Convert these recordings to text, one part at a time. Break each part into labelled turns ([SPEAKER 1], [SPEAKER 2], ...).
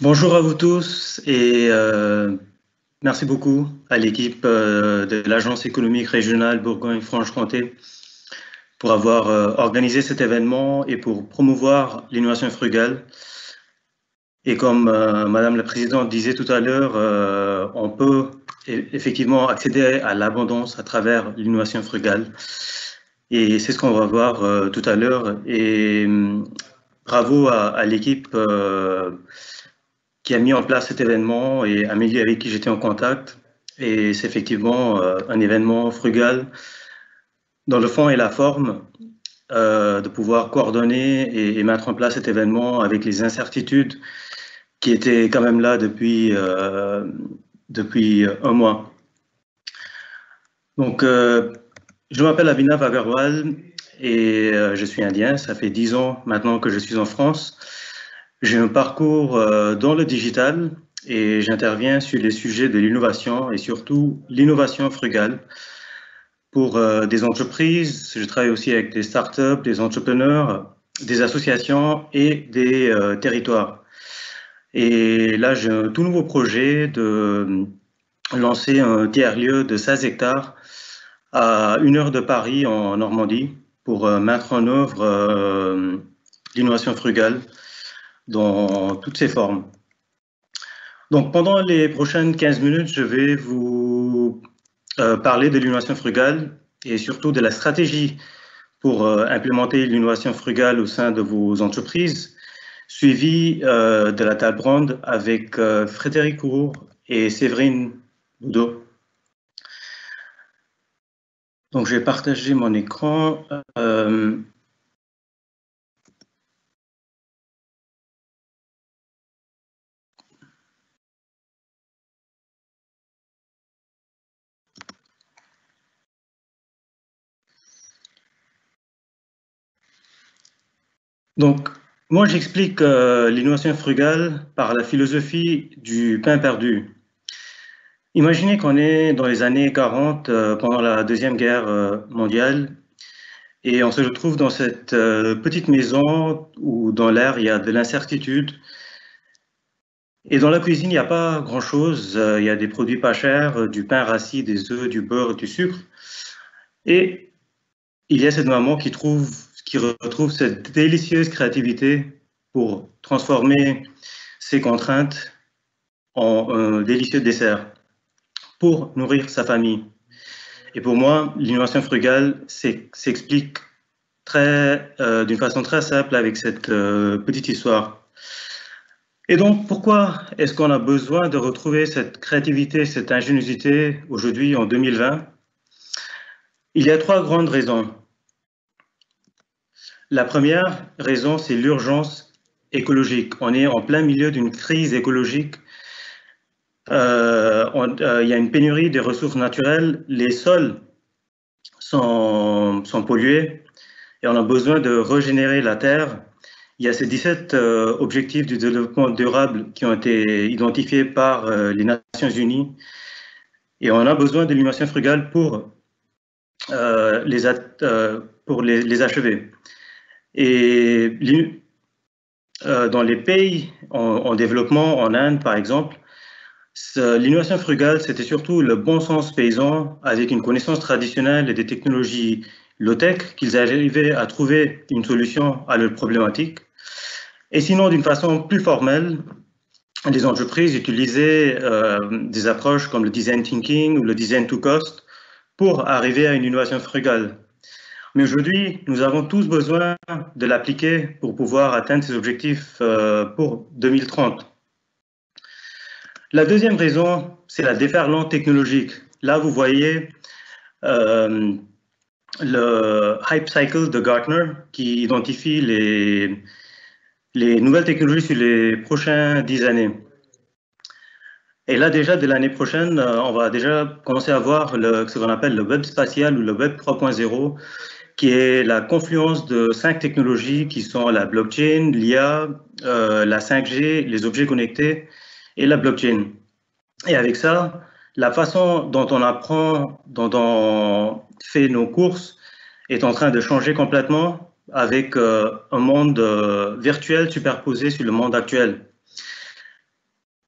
[SPEAKER 1] Bonjour à vous tous et merci beaucoup à l'équipe de l'Agence économique régionale Bourgogne-Franche-Comté pour avoir organisé cet événement et pour promouvoir l'innovation frugale. Et comme Madame la Présidente disait tout à l'heure, on peut effectivement accéder à l'abondance à travers l'innovation frugale. Et c'est ce qu'on va voir tout à l'heure. Et bravo à l'équipe qui a mis en place cet événement et Amélie avec qui j'étais en contact. Et c'est effectivement un événement frugal dans le fond et la forme, de pouvoir coordonner et mettre en place cet événement avec les incertitudes qui étaient quand même là depuis un mois. Donc, je m'appelle Abhinav Agarwal et je suis indien. Ça fait 10 ans maintenant que je suis en France. J'ai un parcours dans le digital et j'interviens sur les sujets de l'innovation et surtout l'innovation frugale pour des entreprises. Je travaille aussi avec des startups, des entrepreneurs, des associations et des territoires. Et là, j'ai un tout nouveau projet de lancer un tiers-lieu de 16 hectares à 1 heure de Paris en Normandie pour mettre en œuvre l'innovation frugale dans toutes ses formes. Donc, pendant les prochaines 15 minutes, je vais vous parler de l'innovation frugale et surtout de la stratégie pour implémenter l'innovation frugale au sein de vos entreprises, suivi de la table ronde avec Frédéric Cour et Séverine Boudot. Donc, je vais partager mon écran. Donc, moi, j'explique l'innovation frugale par la philosophie du pain perdu. Imaginez qu'on est dans les années 40, pendant la Deuxième Guerre mondiale, et on se retrouve dans cette petite maison où dans l'air, il y a de l'incertitude. Et dans la cuisine, il n'y a pas grand-chose. Il y a des produits pas chers, du pain rassis, des œufs, du beurre, du sucre. Et il y a cette maman qui retrouve cette délicieuse créativité pour transformer ses contraintes en un délicieux dessert pour nourrir sa famille. Et pour moi, l'innovation frugale s'explique d'une façon très simple avec cette petite histoire. Et donc, pourquoi est-ce qu'on a besoin de retrouver cette créativité, cette ingéniosité aujourd'hui en 2020? Il y a 3 grandes raisons. La première raison, c'est l'urgence écologique. On est en plein milieu d'une crise écologique. Il y a une pénurie des ressources naturelles. Les sols sont pollués et on a besoin de régénérer la terre. Il y a ces 17 objectifs du développement durable qui ont été identifiés par les Nations Unies et on a besoin de l'innovation frugale pour les achever. Et dans les pays en développement, en Inde par exemple, l'innovation frugale, c'était surtout le bon sens paysan avec une connaissance traditionnelle et des technologies low-tech qu'ils arrivaient à trouver une solution à leurs problématiques. Et sinon, d'une façon plus formelle, les entreprises utilisaient des approches comme le design thinking ou le design to cost pour arriver à une innovation frugale. Mais aujourd'hui, nous avons tous besoin de l'appliquer pour pouvoir atteindre ces objectifs pour 2030. La deuxième raison, c'est la déferlante technologique. Là, vous voyez le Hype Cycle de Gartner qui identifie les nouvelles technologies sur les prochaines 10 années. Et là, déjà, dès l'année prochaine, on va déjà commencer à voir ce qu'on appelle le web spatial ou le web 3.0, qui est la confluence de 5 technologies qui sont la blockchain, l'IA, la 5G, les objets connectés et la blockchain. Et avec ça, la façon dont on apprend, dont on fait nos courses est en train de changer complètement avec un monde virtuel superposé sur le monde actuel.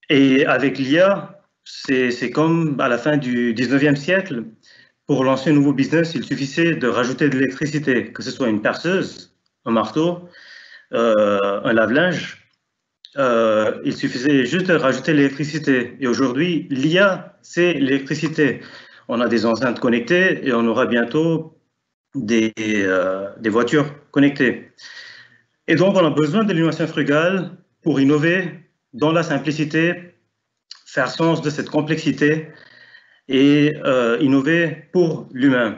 [SPEAKER 1] Et avec l'IA, c'est comme à la fin du 19e siècle, pour lancer un nouveau business, il suffisait de rajouter de l'électricité, que ce soit une perceuse, un marteau, un lave-linge. Il suffisait juste de rajouter l'électricité. Et aujourd'hui, l'IA, c'est l'électricité. On a des enceintes connectées et on aura bientôt des voitures connectées. Et donc, on a besoin de l'innovation frugale pour innover dans la simplicité, faire sens de cette complexité et innover pour l'humain.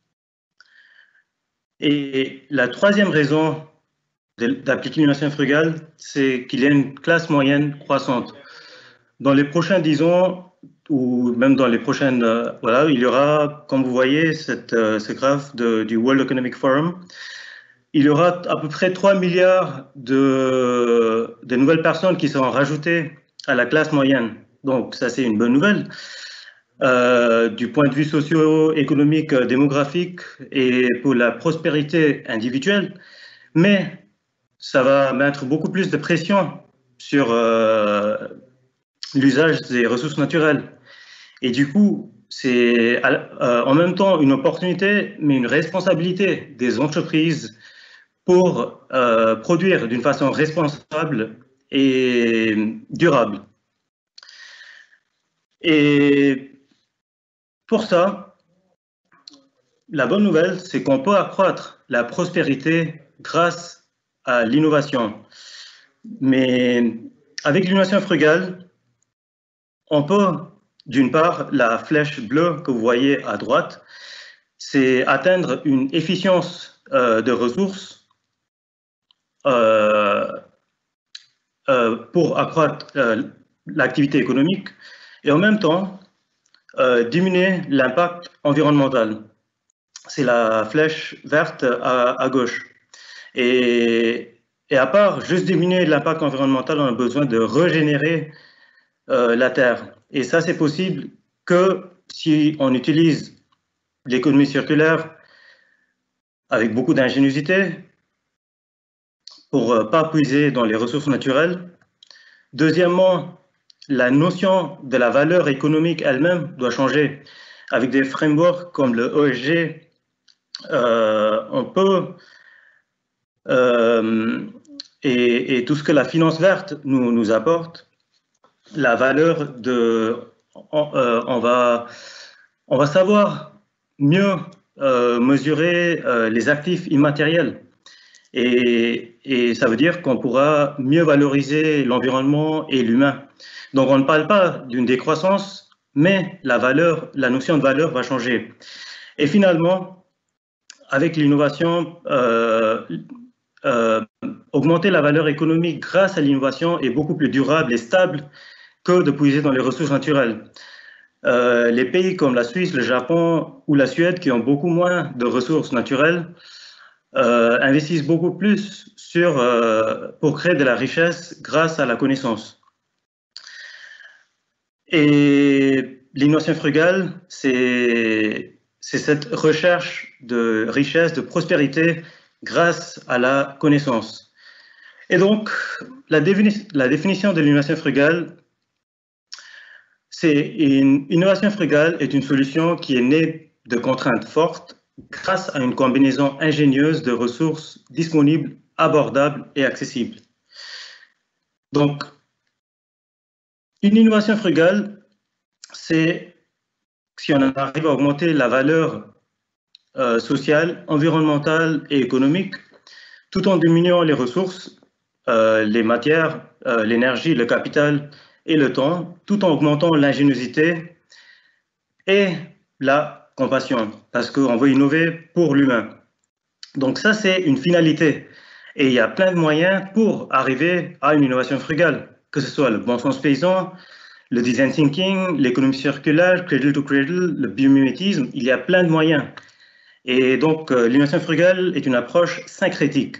[SPEAKER 1] Et la troisième raison d'appliquer l'innovation frugale, c'est qu'il y a une classe moyenne croissante. Dans les prochains 10 ans, ou même dans les prochaines, voilà, il y aura, comme vous voyez, ce graphe du World Economic Forum, il y aura à peu près 3 milliards de nouvelles personnes qui seront rajoutées à la classe moyenne. Donc ça, c'est une bonne nouvelle. Du point de vue socio-économique, démographique et pour la prospérité individuelle, mais ça va mettre beaucoup plus de pression sur l'usage des ressources naturelles. Et du coup, c'est en même temps une opportunité, mais une responsabilité des entreprises pour produire d'une façon responsable et durable. Et pour ça, la bonne nouvelle, c'est qu'on peut accroître la prospérité grâce à l'innovation. Mais avec l'innovation frugale, on peut, d'une part, la flèche bleue que vous voyez à droite, c'est atteindre une efficience de ressources pour accroître l'activité économique et en même temps diminuer l'impact environnemental. C'est la flèche verte à gauche. Et à part juste diminuer l'impact environnemental, on a besoin de régénérer la Terre. Et ça, c'est possible que si on utilise l'économie circulaire avec beaucoup d'ingéniosité pour ne pas puiser dans les ressources naturelles. Deuxièmement, la notion de la valeur économique elle-même doit changer. Avec des frameworks comme le ESG, on peut, et tout ce que la finance verte nous apporte, la valeur de, on va savoir mieux mesurer les actifs immatériels. Et ça veut dire qu'on pourra mieux valoriser l'environnement et l'humain. Donc on ne parle pas d'une décroissance, mais la notion de valeur va changer. Et finalement, avec l'innovation, augmenter la valeur économique grâce à l'innovation est beaucoup plus durable et stable que de puiser dans les ressources naturelles. Les pays comme la Suisse, le Japon ou la Suède, qui ont beaucoup moins de ressources naturelles, investissent beaucoup plus pour créer de la richesse grâce à la connaissance. Et l'innovation frugale, c'est cette recherche de richesse, de prospérité grâce à la connaissance. Et donc, la définition de l'innovation frugale, c'est une innovation frugale est une solution qui est née de contraintes fortes grâce à une combinaison ingénieuse de ressources disponibles, abordables et accessibles. Donc, une innovation frugale, c'est si on arrive à augmenter la valeur sociale, environnementale et économique, tout en diminuant les ressources, les matières, l'énergie, le capital et le temps, tout en augmentant l'ingéniosité et la compassion, parce qu'on veut innover pour l'humain. Donc ça, c'est une finalité. Et il y a plein de moyens pour arriver à une innovation frugale, que ce soit le bon sens paysan, le design thinking, l'économie circulaire, cradle to cradle, le biomimétisme, il y a plein de moyens. Et donc, l'innovation frugale est une approche syncrétique.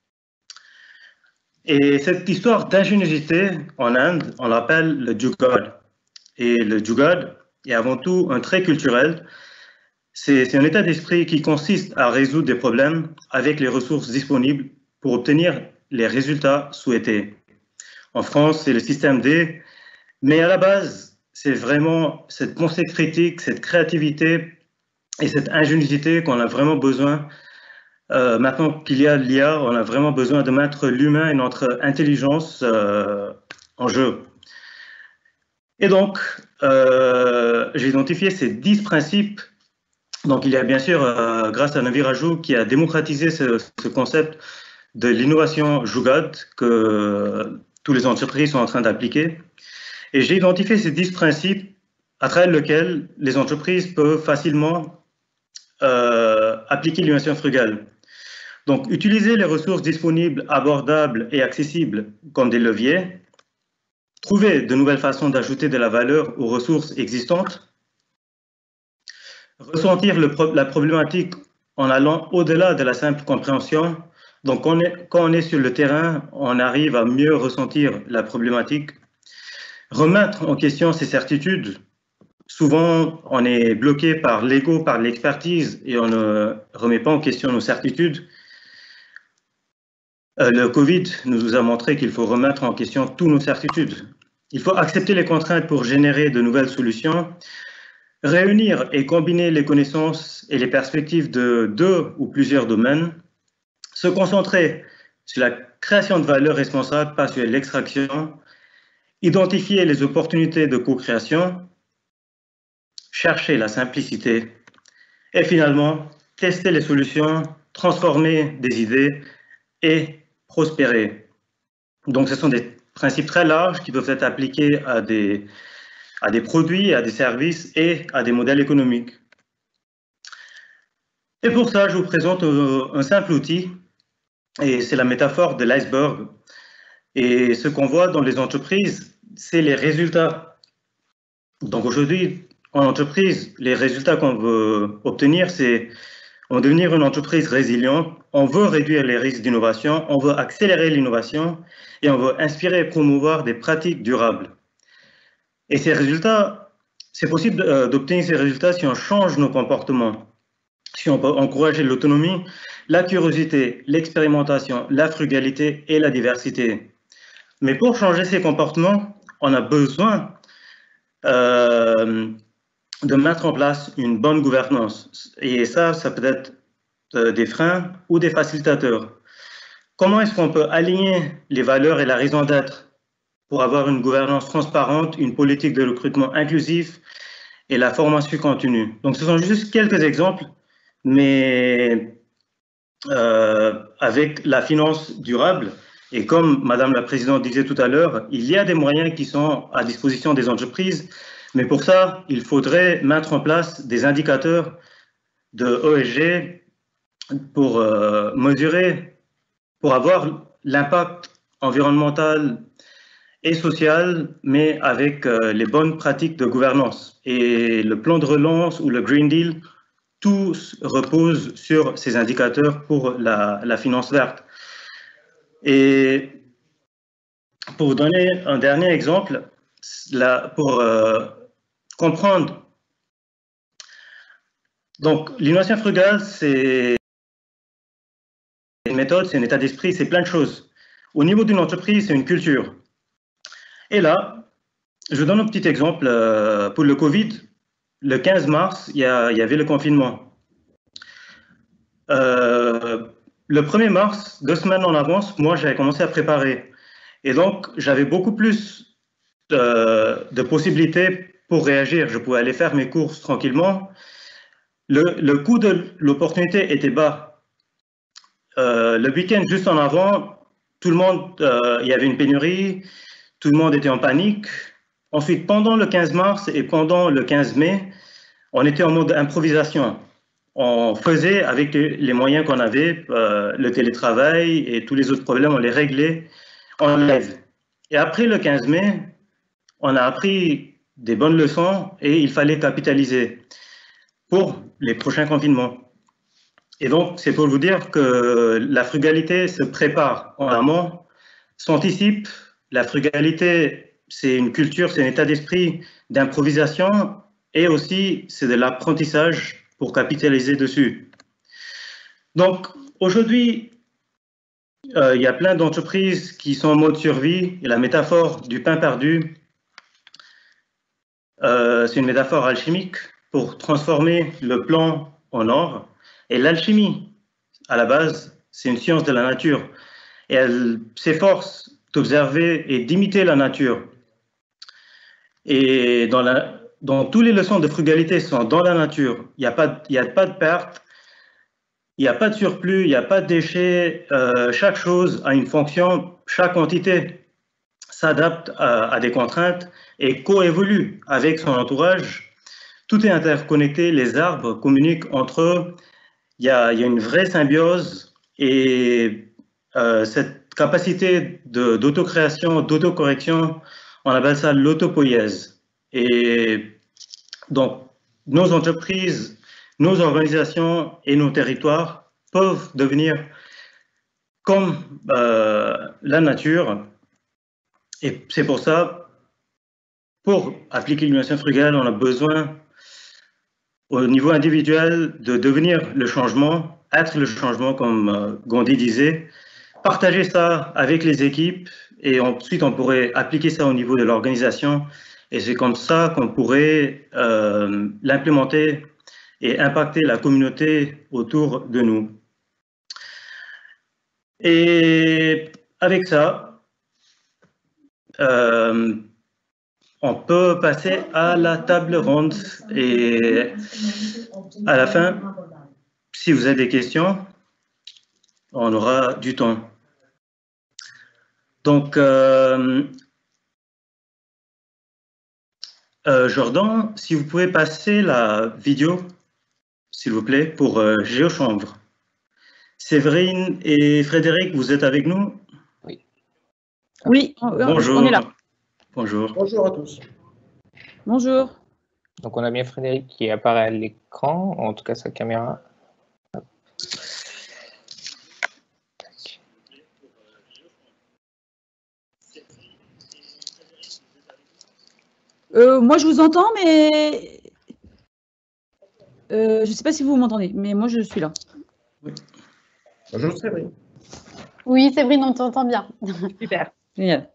[SPEAKER 1] Et cette histoire d'ingéniosité en Inde, on l'appelle le Jugaad. Et le Jugaad est avant tout un trait culturel. C'est un état d'esprit qui consiste à résoudre des problèmes avec les ressources disponibles pour obtenir les résultats souhaités. En France, c'est le système D, Mais à la base, c'est vraiment cette pensée critique, cette créativité et cette ingéniosité qu'on a vraiment besoin. Maintenant qu'il y a l'IA, on a vraiment besoin de mettre l'humain et notre intelligence en jeu. Et donc, j'ai identifié ces 10 principes. Donc, il y a bien sûr, grâce à Navi Rajou, qui a démocratisé ce concept de l'innovation Jugaad que toutes les entreprises sont en train d'appliquer. Et j'ai identifié ces 10 principes à travers lesquels les entreprises peuvent facilement appliquer l'innovation frugale. Donc, utiliser les ressources disponibles, abordables et accessibles comme des leviers, trouver de nouvelles façons d'ajouter de la valeur aux ressources existantes, ressentir la problématique en allant au-delà de la simple compréhension. Donc, quand on est sur le terrain, on arrive à mieux ressentir la problématique, remettre en question ses certitudes. Souvent, on est bloqué par l'ego, par l'expertise, et on ne remet pas en question nos certitudes. Le Covid nous a montré qu'il faut remettre en question toutes nos certitudes. Il faut accepter les contraintes pour générer de nouvelles solutions, réunir et combiner les connaissances et les perspectives de 2 ou plusieurs domaines, se concentrer sur la création de valeur responsable, pas sur l'extraction, identifier les opportunités de co-création, chercher la simplicité et finalement tester les solutions, transformer des idées et prospérer. Donc ce sont des principes très larges qui peuvent être appliqués à des produits, à des services et à des modèles économiques. Et pour ça, je vous présente un simple outil, et c'est la métaphore de l'iceberg. Et ce qu'on voit dans les entreprises, c'est les résultats. Donc aujourd'hui, en entreprise, les résultats qu'on veut obtenir, c'est on devenir une entreprise résiliente, on veut réduire les risques d'innovation, on veut accélérer l'innovation et on veut inspirer et promouvoir des pratiques durables. Et ces résultats, c'est possible d'obtenir ces résultats si on change nos comportements, si on peut encourager l'autonomie, la curiosité, l'expérimentation, la frugalité et la diversité. Mais pour changer ces comportements, on a besoin de mettre en place une bonne gouvernance. Et ça peut être des freins ou des facilitateurs. Comment est-ce qu'on peut aligner les valeurs et la raison d'être pour avoir une gouvernance transparente, une politique de recrutement inclusif et la formation continue? Donc, ce sont juste quelques exemples, mais avec la finance durable, et comme Madame la Présidente disait tout à l'heure, il y a des moyens qui sont à disposition des entreprises, mais pour ça, il faudrait mettre en place des indicateurs de ESG pour mesurer, pour avoir l'impact environnemental et social, mais avec les bonnes pratiques de gouvernance. Et le plan de relance ou le Green Deal, tout repose sur ces indicateurs pour la finance verte. Et pour vous donner un dernier exemple, pour comprendre, donc l'innovation frugale, c'est une méthode, c'est un état d'esprit, c'est plein de choses. Au niveau d'une entreprise, c'est une culture. Et là, je vous donne un petit exemple pour le Covid. Le 15 mars, il y avait le confinement. Le 1er mars, 2 semaines en avance, moi, j'avais commencé à préparer. Et donc, j'avais beaucoup plus de possibilités pour réagir. Je pouvais aller faire mes courses tranquillement. Le coût de l'opportunité était bas. Le week-end juste en avant, tout le monde, il y avait une pénurie, tout le monde était en panique. Ensuite, pendant le 15 mars et pendant le 15 mai, on était en mode improvisation. On faisait avec les moyens qu'on avait, le télétravail et tous les autres problèmes, on les réglait en live. Et après le 15 mai, on a appris des bonnes leçons et il fallait capitaliser pour les prochains confinements. Et donc, c'est pour vous dire que la frugalité se prépare en amont, s'anticipe. La frugalité, c'est une culture, c'est un état d'esprit d'improvisation et aussi c'est de l'apprentissage pour capitaliser dessus. Donc, aujourd'hui, il y a plein d'entreprises qui sont en mode survie et la métaphore du pain perdu, c'est une métaphore alchimique pour transformer le plan en or. Et l'alchimie, à la base, c'est une science de la nature. Et elle s'efforce d'observer et d'imiter la nature. Et dans toutes les leçons de frugalité sont dans la nature. Il n'y a pas de perte, il n'y a pas de surplus, il n'y a pas de déchets. Chaque chose a une fonction, chaque entité s'adapte à des contraintes et coévolue avec son entourage. Tout est interconnecté, les arbres communiquent entre eux. Il y a une vraie symbiose et cette capacité d'autocréation, d'autocorrection, on appelle ça l'autopoïèse. Et donc, nos entreprises, nos organisations et nos territoires peuvent devenir comme la nature. Et c'est pour ça, pour appliquer l'innovation frugale, on a besoin, au niveau individuel, de devenir le changement, être le changement, comme Gandhi disait, partager ça avec les équipes, et ensuite on pourrait appliquer ça au niveau de l'organisation, et c'est comme ça qu'on pourrait l'implémenter et impacter la communauté autour de nous. Et avec ça, on peut passer à la table ronde, et à la fin, si vous avez des questions, on aura du temps. Donc, Jordan, si vous pouvez passer la vidéo, s'il vous plaît, pour Géochanvre. Séverine et Frédéric, vous êtes avec nous?
[SPEAKER 2] Oui.
[SPEAKER 3] Oui,
[SPEAKER 1] bonjour.
[SPEAKER 3] On est là.
[SPEAKER 1] Bonjour.
[SPEAKER 4] Bonjour à tous.
[SPEAKER 3] Bonjour.
[SPEAKER 2] Donc on a bien Frédéric qui apparaît à l'écran, en tout cas sa caméra.
[SPEAKER 3] Moi, je vous entends, mais je ne sais pas si vous m'entendez, mais moi, je suis là.
[SPEAKER 1] Oui.
[SPEAKER 4] Bonjour Séverine.
[SPEAKER 5] Oui, Séverine, on t'entend bien.
[SPEAKER 3] Super, génial.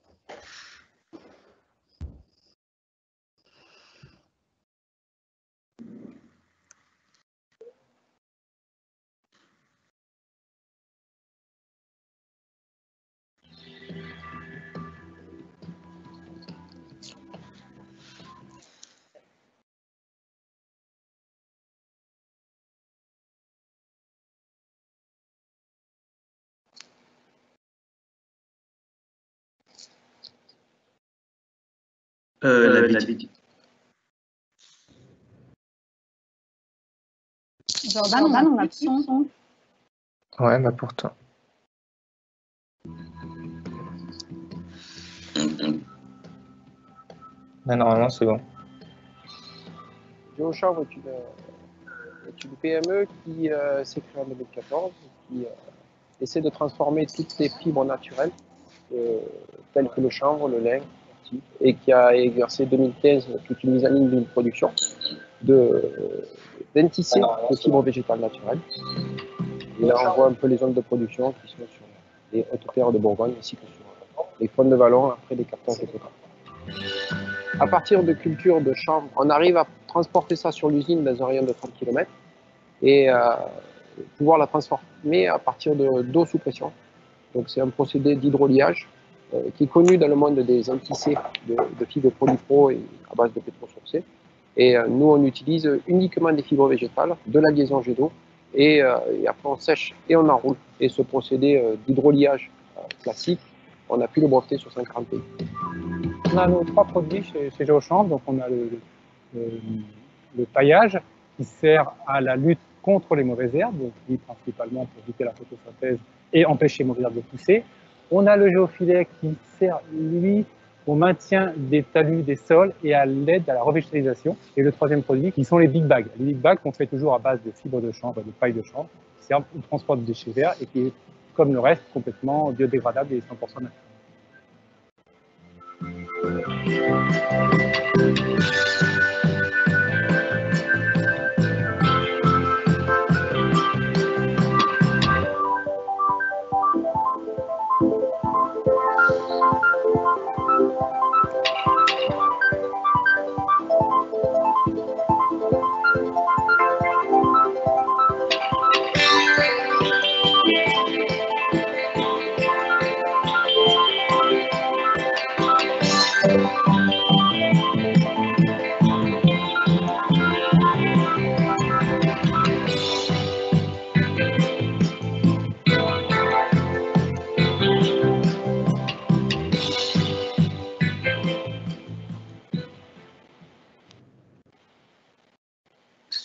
[SPEAKER 1] La vidéo.
[SPEAKER 5] Jordan, on a plus de son.
[SPEAKER 2] Ouais, bah pourtant. Là, normalement, c'est bon.
[SPEAKER 6] Géochanvre est une PME qui s'est créée en 2014, qui essaie de transformer toutes les fibres naturelles, telles que le chanvre, le lin, et qui a exercé 2015 toute une mise en ligne d'une production d'un tissé de fibres végétales naturelles. Et là, on voit un peu les zones de production qui sont sur les hautes terres de Bourgogne, ainsi que sur les fonds de vallon, après les captages de quotas. À partir de cultures de chanvre, on arrive à transporter ça sur l'usine dans un rayon de 30 km et pouvoir la transformer à partir d'eau sous pression. Donc c'est un procédé d'hydroliage qui est connu dans le monde des antissés de fibres polypro et à base de pétrosourcés. Et nous, on utilise uniquement des fibres végétales, de la liaison jet d'eau, et après on sèche et on enroule. Et ce procédé d'hydroliage classique, on a pu le breveter sur 140 pays.
[SPEAKER 7] On a nos trois produits chez Géochanvre. Donc on a le paillage qui sert à la lutte contre les mauvaises herbes, donc lui principalement pour éviter la photosynthèse et empêcher les mauvaises herbes de pousser. On a le géofilet qui sert, lui, au maintien des talus des sols et à l'aide à la revégétalisation. Et le troisième produit, qui sont les big bags. Les big bags qu'on fait toujours à base de fibres de chanvre et de paille de chanvre, qui servent au transport de déchets verts et qui est, comme le reste, complètement biodégradable et 100% naturel.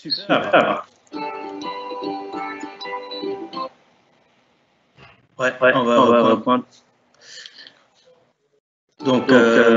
[SPEAKER 1] Super. Ouais, on va reprendre. Donc,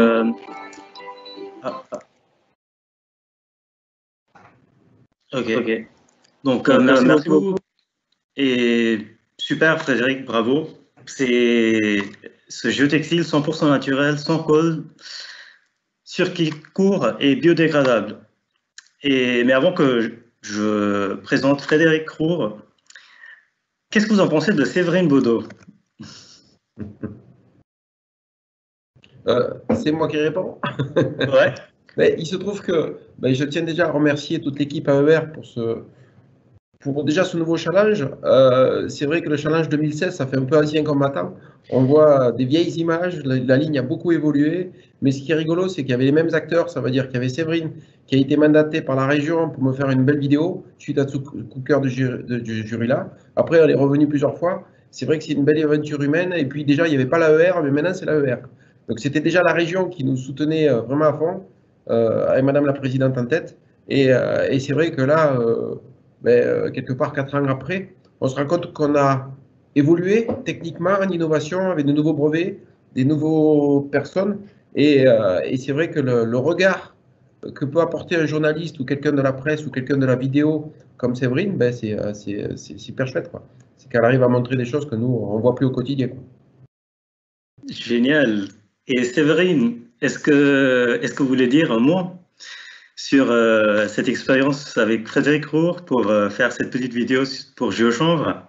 [SPEAKER 1] ok. Donc, merci beaucoup. Et super, Frédéric, bravo. C'est ce géotextile 100% naturel, sans colle, circuit court et biodégradable. Mais avant que je présente Frédéric Roure, qu'est-ce que vous en pensez de Séverine Baudot?
[SPEAKER 4] C'est moi qui réponds.
[SPEAKER 1] Ouais.
[SPEAKER 4] Mais il se trouve que je tiens déjà à remercier toute l'équipe AER pour déjà ce nouveau challenge. C'est vrai que le challenge 2016, ça fait un peu ancien combattant. On voit des vieilles images, la ligne a beaucoup évolué, mais ce qui est rigolo, c'est qu'il y avait les mêmes acteurs. Ça veut dire qu'il y avait Séverine qui a été mandatée par la région pour me faire une belle vidéo suite à ce coup de cœur du jury là. Après, elle est revenue plusieurs fois. C'est vrai que c'est une belle aventure humaine. Et puis déjà, il n'y avait pas l'AER, mais maintenant c'est l'AER. Donc c'était déjà la région qui nous soutenait vraiment à fond, avec Madame la Présidente en tête. Et c'est vrai que là, quelque part 4 ans après, on se rend compte qu'on a évolué techniquement en innovation avec de nouveaux brevets, des nouvelles personnes. Et c'est vrai que le regard que peut apporter un journaliste ou quelqu'un de la presse ou quelqu'un de la vidéo comme Séverine, c'est super chouette, quoi. C'est qu'elle arrive à montrer des choses que nous, on ne voit plus au quotidien, quoi.
[SPEAKER 1] Génial. Et Séverine, est-ce que vous voulez dire un mot sur cette expérience avec Frédéric Roure pour faire cette petite vidéo pour GeoChanvre?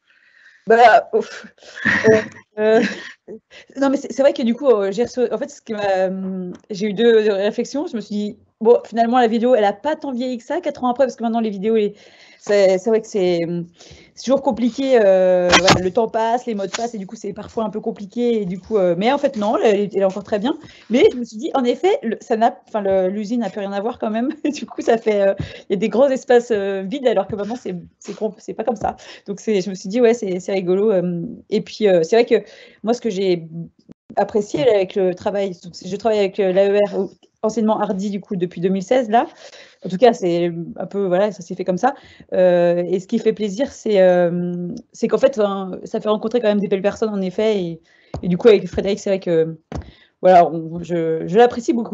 [SPEAKER 3] Non, mais c'est vrai que du coup, en fait, j'ai eu deux réflexions. Je me suis dit, bon, finalement, la vidéo, elle n'a pas tant vieilli que ça, 4 ans après, parce que maintenant, les vidéos, c'est vrai que c'est toujours compliqué. Voilà, le temps passe, les modes passent, et du coup, c'est parfois un peu compliqué. Et du coup, mais en fait, non, elle est encore très bien. Mais je me suis dit, en effet, l'usine n'a plus rien à voir quand même. Du coup, ça fait, il y a des gros espaces vides, alors que maintenant, c'est pas comme ça. Donc, je me suis dit, ouais, c'est rigolo. Et puis, c'est vrai que moi, ce que j'ai apprécié avec le travail, je travaille avec l'AER, anciennement Hardy, du coup, depuis 2016, là. En tout cas, c'est un peu, voilà, ça s'est fait comme ça. Et ce qui fait plaisir, c'est qu'en fait, ça fait rencontrer quand même des belles personnes, en effet. Et du coup, avec Frédéric, c'est vrai que, voilà, je l'apprécie beaucoup.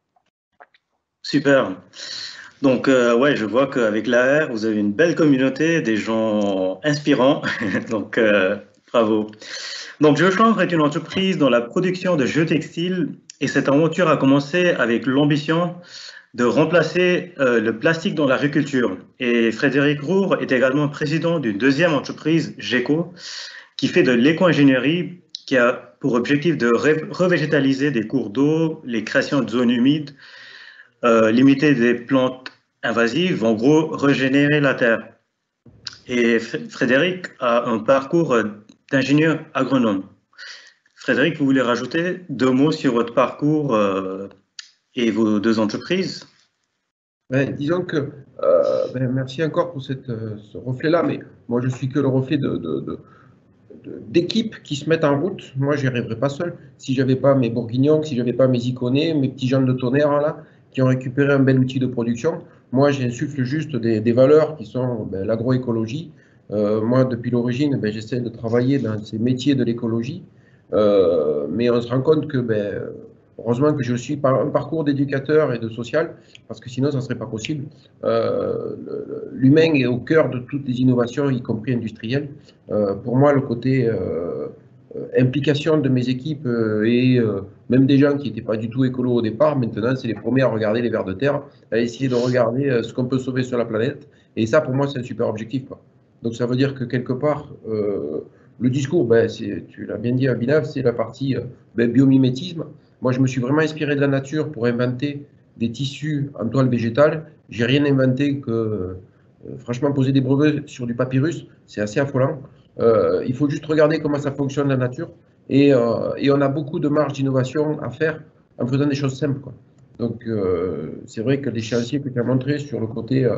[SPEAKER 1] Super. Donc, ouais, je vois qu'avec l'AR, vous avez une belle communauté, des gens inspirants. Donc, bravo. Donc, GeoChanvre est une entreprise dans la production de jeux textiles et cette aventure a commencé avec l'ambition de remplacer le plastique dans l'agriculture. Et Frédéric Roure est également président d'une deuxième entreprise, GECO, qui fait de l'éco-ingénierie, qui a pour objectif de revégétaliser des cours d'eau, les créations de zones humides, limiter des plantes invasives, en gros, régénérer la terre. Et Frédéric a un parcours d'ingénieur agronome. Frédéric, vous voulez rajouter 2 mots sur votre parcours et vos 2 entreprises?
[SPEAKER 4] Disons que, merci encore pour ce reflet-là, mais moi je suis que le reflet d'équipes qui se mettent en route. Moi, je n'y arriverais pas seul. Si je n'avais pas mes bourguignons, si je n'avais pas mes iconés, mes petits gens de tonnerre là, qui ont récupéré un bel outil de production, moi j'insuffle juste des valeurs qui sont l'agroécologie. Moi, depuis l'origine, j'essaie de travailler dans ces métiers de l'écologie, mais on se rend compte que, heureusement que je suis par un parcours d'éducateur et de social, parce que sinon, ça ne serait pas possible. L'humain est au cœur de toutes les innovations, y compris industrielles. Pour moi, le côté implication de mes équipes et même des gens qui n'étaient pas du tout écolos au départ, maintenant, c'est les premiers à regarder les vers de terre, à essayer de regarder ce qu'on peut sauver sur la planète. Et ça, pour moi, c'est un super objectif, quoi. Donc, ça veut dire que quelque part, le discours, tu l'as bien dit, Abhinav, c'est la partie biomimétisme. Moi, je me suis vraiment inspiré de la nature pour inventer des tissus en toile végétale. J'ai rien inventé que, franchement, poser des brevets sur du papyrus, c'est assez affolant. Il faut juste regarder comment ça fonctionne la nature. Et on a beaucoup de marge d'innovation à faire en faisant des choses simples, quoi. Donc, c'est vrai que l'échéancier que tu as montré sur le côté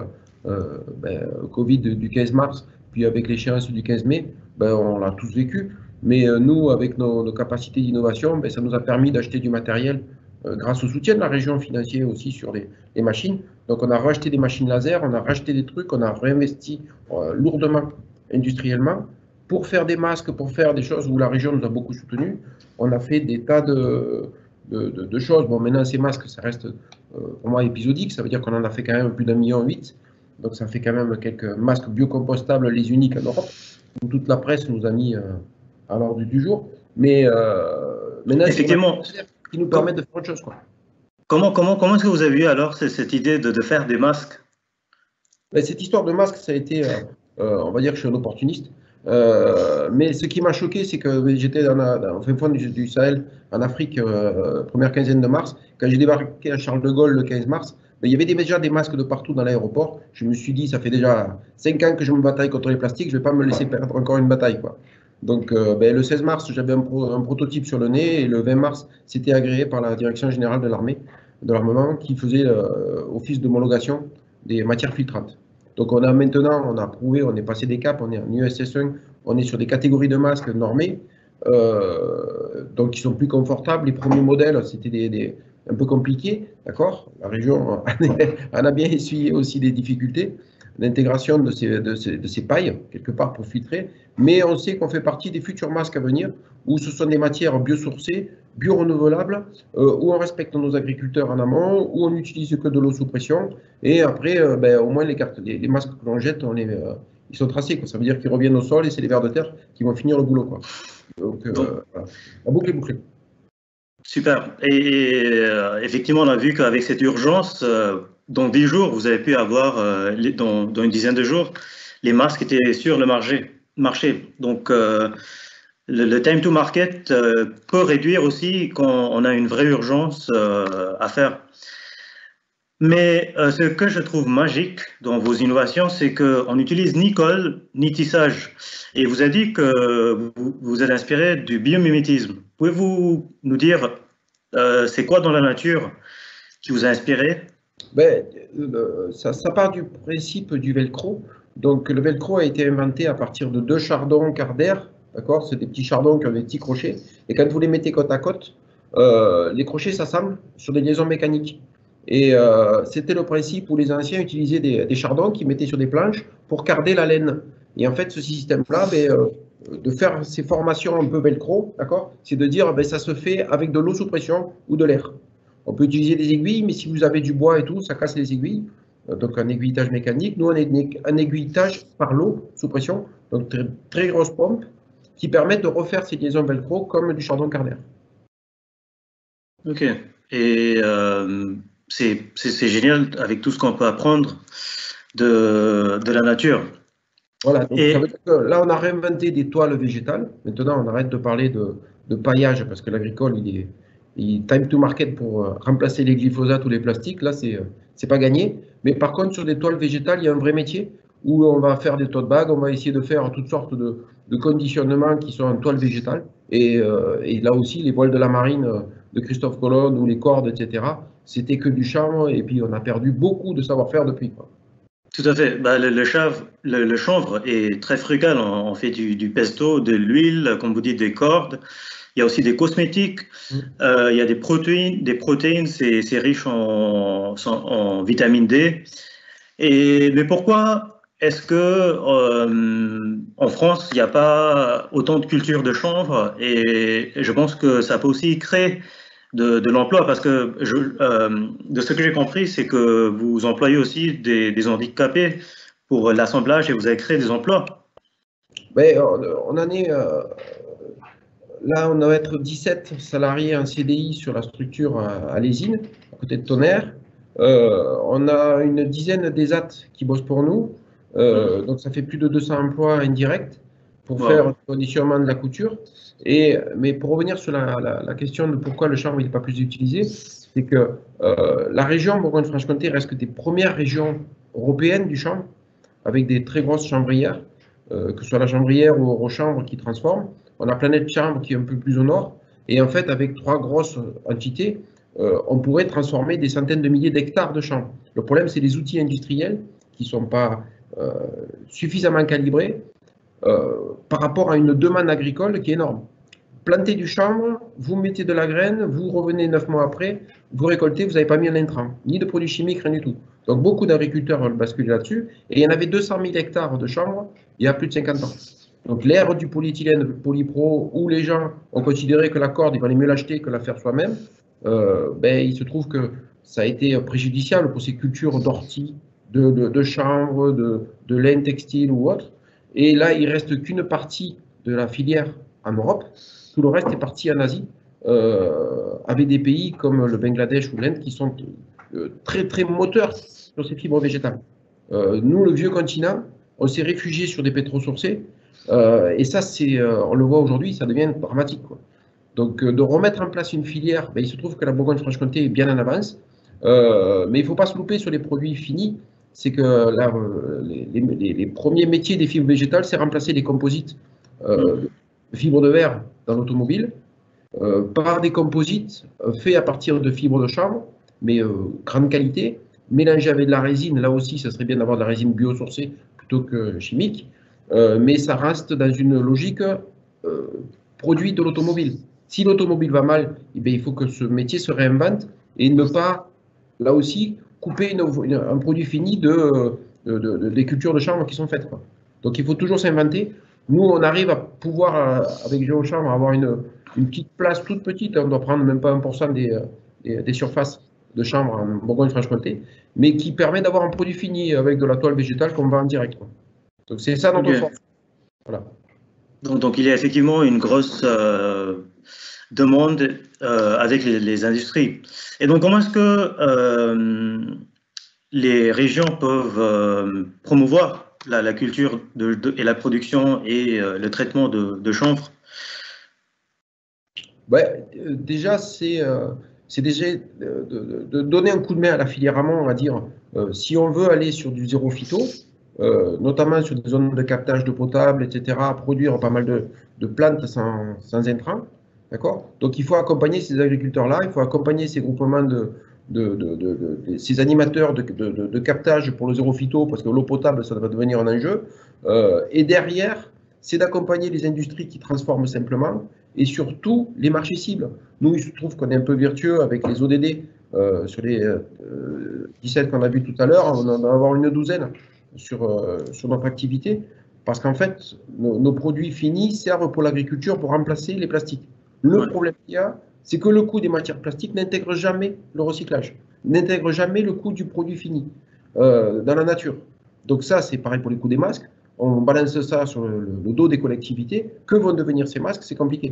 [SPEAKER 4] Covid du 15 mars, puis avec l'échéance du 15 mai, on l'a tous vécu. Mais nous, avec nos capacités d'innovation, ça nous a permis d'acheter du matériel grâce au soutien de la région financier aussi sur les machines. Donc on a racheté des machines laser, on a racheté des trucs, on a réinvesti lourdement industriellement pour faire des masques, pour faire des choses où la région nous a beaucoup soutenus. On a fait des tas de choses. Bon, maintenant, ces masques, ça reste pour moi épisodique. Ça veut dire qu'on en a fait quand même plus d'1,8 million. Donc, ça fait quand même quelques masques biocompostables, les uniques en Europe, où toute la presse nous a mis à l'ordre du jour. Mais maintenant,
[SPEAKER 1] effectivement,
[SPEAKER 4] c'est qui nous permet de faire autre chose, quoi.
[SPEAKER 1] Comment est-ce que vous avez eu alors cette idée de faire des masques?
[SPEAKER 4] Ben, cette histoire de masque, ça a été, on va dire que je suis un opportuniste. Mais ce qui m'a choqué, c'est que j'étais au fin fond du Sahel, en Afrique, première quinzaine de mars. Quand j'ai débarqué à Charles de Gaulle le 15 mars, ben, il y avait déjà des masques de partout dans l'aéroport. Je me suis dit, ça fait déjà 5 ans que je me bataille contre les plastiques, je ne vais pas me laisser perdre encore une bataille, quoi. Donc, ben, le 16 mars, j'avais un prototype sur le nez, et le 20 mars, c'était agréé par la Direction générale de l'armée, de l'armement, qui faisait office d'homologation des matières filtrantes. Donc on a maintenant, on a prouvé, on est passé des caps, on est en USS1, on est sur des catégories de masques normées, donc qui sont plus confortables. Les premiers modèles, c'était un peu compliqué, d'accord? La région en a bien essuyé aussi des difficultés d'intégration de ces pailles, quelque part pour filtrer, mais on sait qu'on fait partie des futurs masques à venir, où ce sont des matières biosourcées, bio-renouvelables, où on respecte nos agriculteurs en amont, où on n'utilise que de l'eau sous pression, et après, ben, au moins les masques que l'on jette, ils sont tracés, quoi. Ça veut dire qu'ils reviennent au sol, et c'est les vers de terre qui vont finir le boulot, quoi. Donc, voilà. La boucle est bouclée.
[SPEAKER 1] Super. Et effectivement, on a vu qu'avec cette urgence, dans 10 jours, vous avez pu avoir, dans une dizaine de jours, les masques étaient sur le marché. Donc, le time to market peut réduire aussi quand on a une vraie urgence à faire. Mais ce que je trouve magique dans vos innovations, c'est qu'on n'utilise ni colle ni tissage. Et vous avez dit que vous êtes inspiré du biomimétisme. Pouvez-vous nous dire c'est quoi dans la nature qui vous a inspiré?
[SPEAKER 4] Ben, ça part du principe du velcro. Donc le velcro a été inventé à partir de 2 chardons cardaires. D'accord, c'est des petits chardons qui ont des petits crochets. Et quand vous les mettez côte à côte, les crochets s'assemblent sur des liaisons mécaniques. Et c'était le principe où les anciens utilisaient des chardons qu'ils mettaient sur des planches pour carder la laine. Et en fait, ce système-là, ben, de faire ces formations un peu velcro, d'accord, c'est de dire ben, ça se fait avec de l'eau sous pression ou de l'air. On peut utiliser des aiguilles, mais si vous avez du bois et tout, ça casse les aiguilles. Donc un aiguillage mécanique. Nous, on a un aiguillage par l'eau sous pression, donc très grosse pompe, qui permettent de refaire ces liaisons velcro comme du chardon cardaire.
[SPEAKER 1] Ok. Et c'est génial avec tout ce qu'on peut apprendre de la nature.
[SPEAKER 4] Voilà, donc ça veut dire que là, on a réinventé des toiles végétales. Maintenant, on arrête de parler de paillage parce que l'agricole, il time to market pour remplacer les glyphosates ou les plastiques. Là, c'est pas gagné. Mais par contre, sur des toiles végétales, il y a un vrai métier où on va faire des tote bags, on va essayer de faire toutes sortes de conditionnements qui sont en toile végétale. Et là aussi, les voiles de la marine de Christophe Colomb ou les cordes, etc., c'était que du charme. Et puis, on a perdu beaucoup de savoir-faire depuis, quoi.
[SPEAKER 1] Tout à fait. Bah, le chanvre est très frugal. On fait du pesto, de l'huile, comme vous dites, des cordes. Il y a aussi des cosmétiques. Il y a des protéines. C'est riche en vitamine D. Mais pourquoi est-ce que en France, il n'y a pas autant de culture de chanvre? Et je pense que ça peut aussi créer de l'emploi, parce que de ce que j'ai compris, c'est que vous employez aussi des handicapés pour l'assemblage et vous avez créé des emplois.
[SPEAKER 4] Ben, on en est là, on doit être 17 salariés en CDI sur la structure à Lésine, à côté de Tonnerre. On a une dizaine d'ESAT qui bossent pour nous, donc ça fait plus de 200 emplois indirects pour faire le conditionnement de la couture. Mais pour revenir sur la question de pourquoi le chanvre n'est pas plus utilisé, c'est que la région Bourgogne-Franche-Comté reste des premières régions européennes du chanvre, avec des très grosses chanvrières, que ce soit la chanvrière ou Eurochanvre qui transforme. On a Planète Chanvre qui est un peu plus au nord. Et en fait, avec 3 grosses entités, on pourrait transformer des centaines de milliers d'hectares de chanvre. Le problème, c'est les outils industriels qui ne sont pas suffisamment calibrés par rapport à une demande agricole qui est énorme. plantez du chanvre, vous mettez de la graine, vous revenez 9 mois après, vous récoltez, vous n'avez pas mis un intrant, ni de produits chimiques, rien du tout. Donc beaucoup d'agriculteurs veulent basculer là-dessus. Et il y en avait 200 000 hectares de chanvre il y a plus de 50 ans. Donc l'ère du polyéthylène, du polypro, où les gens ont considéré que la corde, il valait mieux l'acheter que la faire soi-même, il se trouve que ça a été préjudiciable pour ces cultures d'ortie, de chanvre, de laine textile ou autre. Et là, il ne reste qu'une partie de la filière en Europe. Tout le reste est parti en Asie, avec des pays comme le Bangladesh ou l'Inde qui sont très, très moteurs sur ces fibres végétales. Nous, le vieux continent, on s'est réfugié sur des pétrosourcés. Et ça, on le voit aujourd'hui, ça devient dramatique, quoi. Donc, de remettre en place une filière, il se trouve que la Bourgogne-Franche-Comté est bien en avance. Mais il ne faut pas se louper sur les produits finis. C'est que là, les premiers métiers des fibres végétales, c'est remplacer les composites de fibres de verre dans l'automobile par des composites faits à partir de fibres de chanvre, mais grande qualité, mélangés avec de la résine. Là aussi, ça serait bien d'avoir de la résine biosourcée plutôt que chimique, mais ça reste dans une logique produit de l'automobile. Si l'automobile va mal, il faut que ce métier se réinvente et ne pas, là aussi, couper un produit fini des cultures de chanvre qui sont faites, quoi. Donc il faut toujours s'inventer. Nous, on arrive à pouvoir, avec GeoChanvre, avoir une petite place toute petite. On doit prendre même pas 1% des surfaces de chanvre en Bourgogne-Franche-Comté, mais qui permet d'avoir un produit fini avec de la toile végétale qu'on vend en direct, quoi. Donc c'est ça notre force. Voilà.
[SPEAKER 1] Donc il y a effectivement une grosse demande avec les industries. Et donc comment est-ce que les régions peuvent promouvoir la culture et la production et le traitement de chanvre?
[SPEAKER 4] Déjà, c'est déjà de donner un coup de main à la filière amont, on va dire. Si on veut aller sur du zéro phyto, notamment sur des zones de captage d'eau potable, etc., produire pas mal de plantes sans intrants. D'accord ? Donc il faut accompagner ces agriculteurs-là, il faut accompagner ces groupements ces animateurs de captage pour le zéro phyto, parce que l'eau potable, ça va devenir un enjeu. Et derrière, c'est d'accompagner les industries qui transforment simplement, et surtout les marchés cibles. Nous, il se trouve qu'on est un peu vertueux avec les ODD, sur les 17 qu'on a vus tout à l'heure, on en va avoir une douzaine sur notre activité, parce qu'en fait, nos produits finis servent pour l'agriculture pour remplacer les plastiques. Le problème qu'il y a, c'est que le coût des matières plastiques n'intègre jamais le recyclage, n'intègre jamais le coût du produit fini dans la nature. Donc ça, c'est pareil pour les coûts des masques. On balance ça sur le dos des collectivités. Que vont devenir ces masques? C'est compliqué.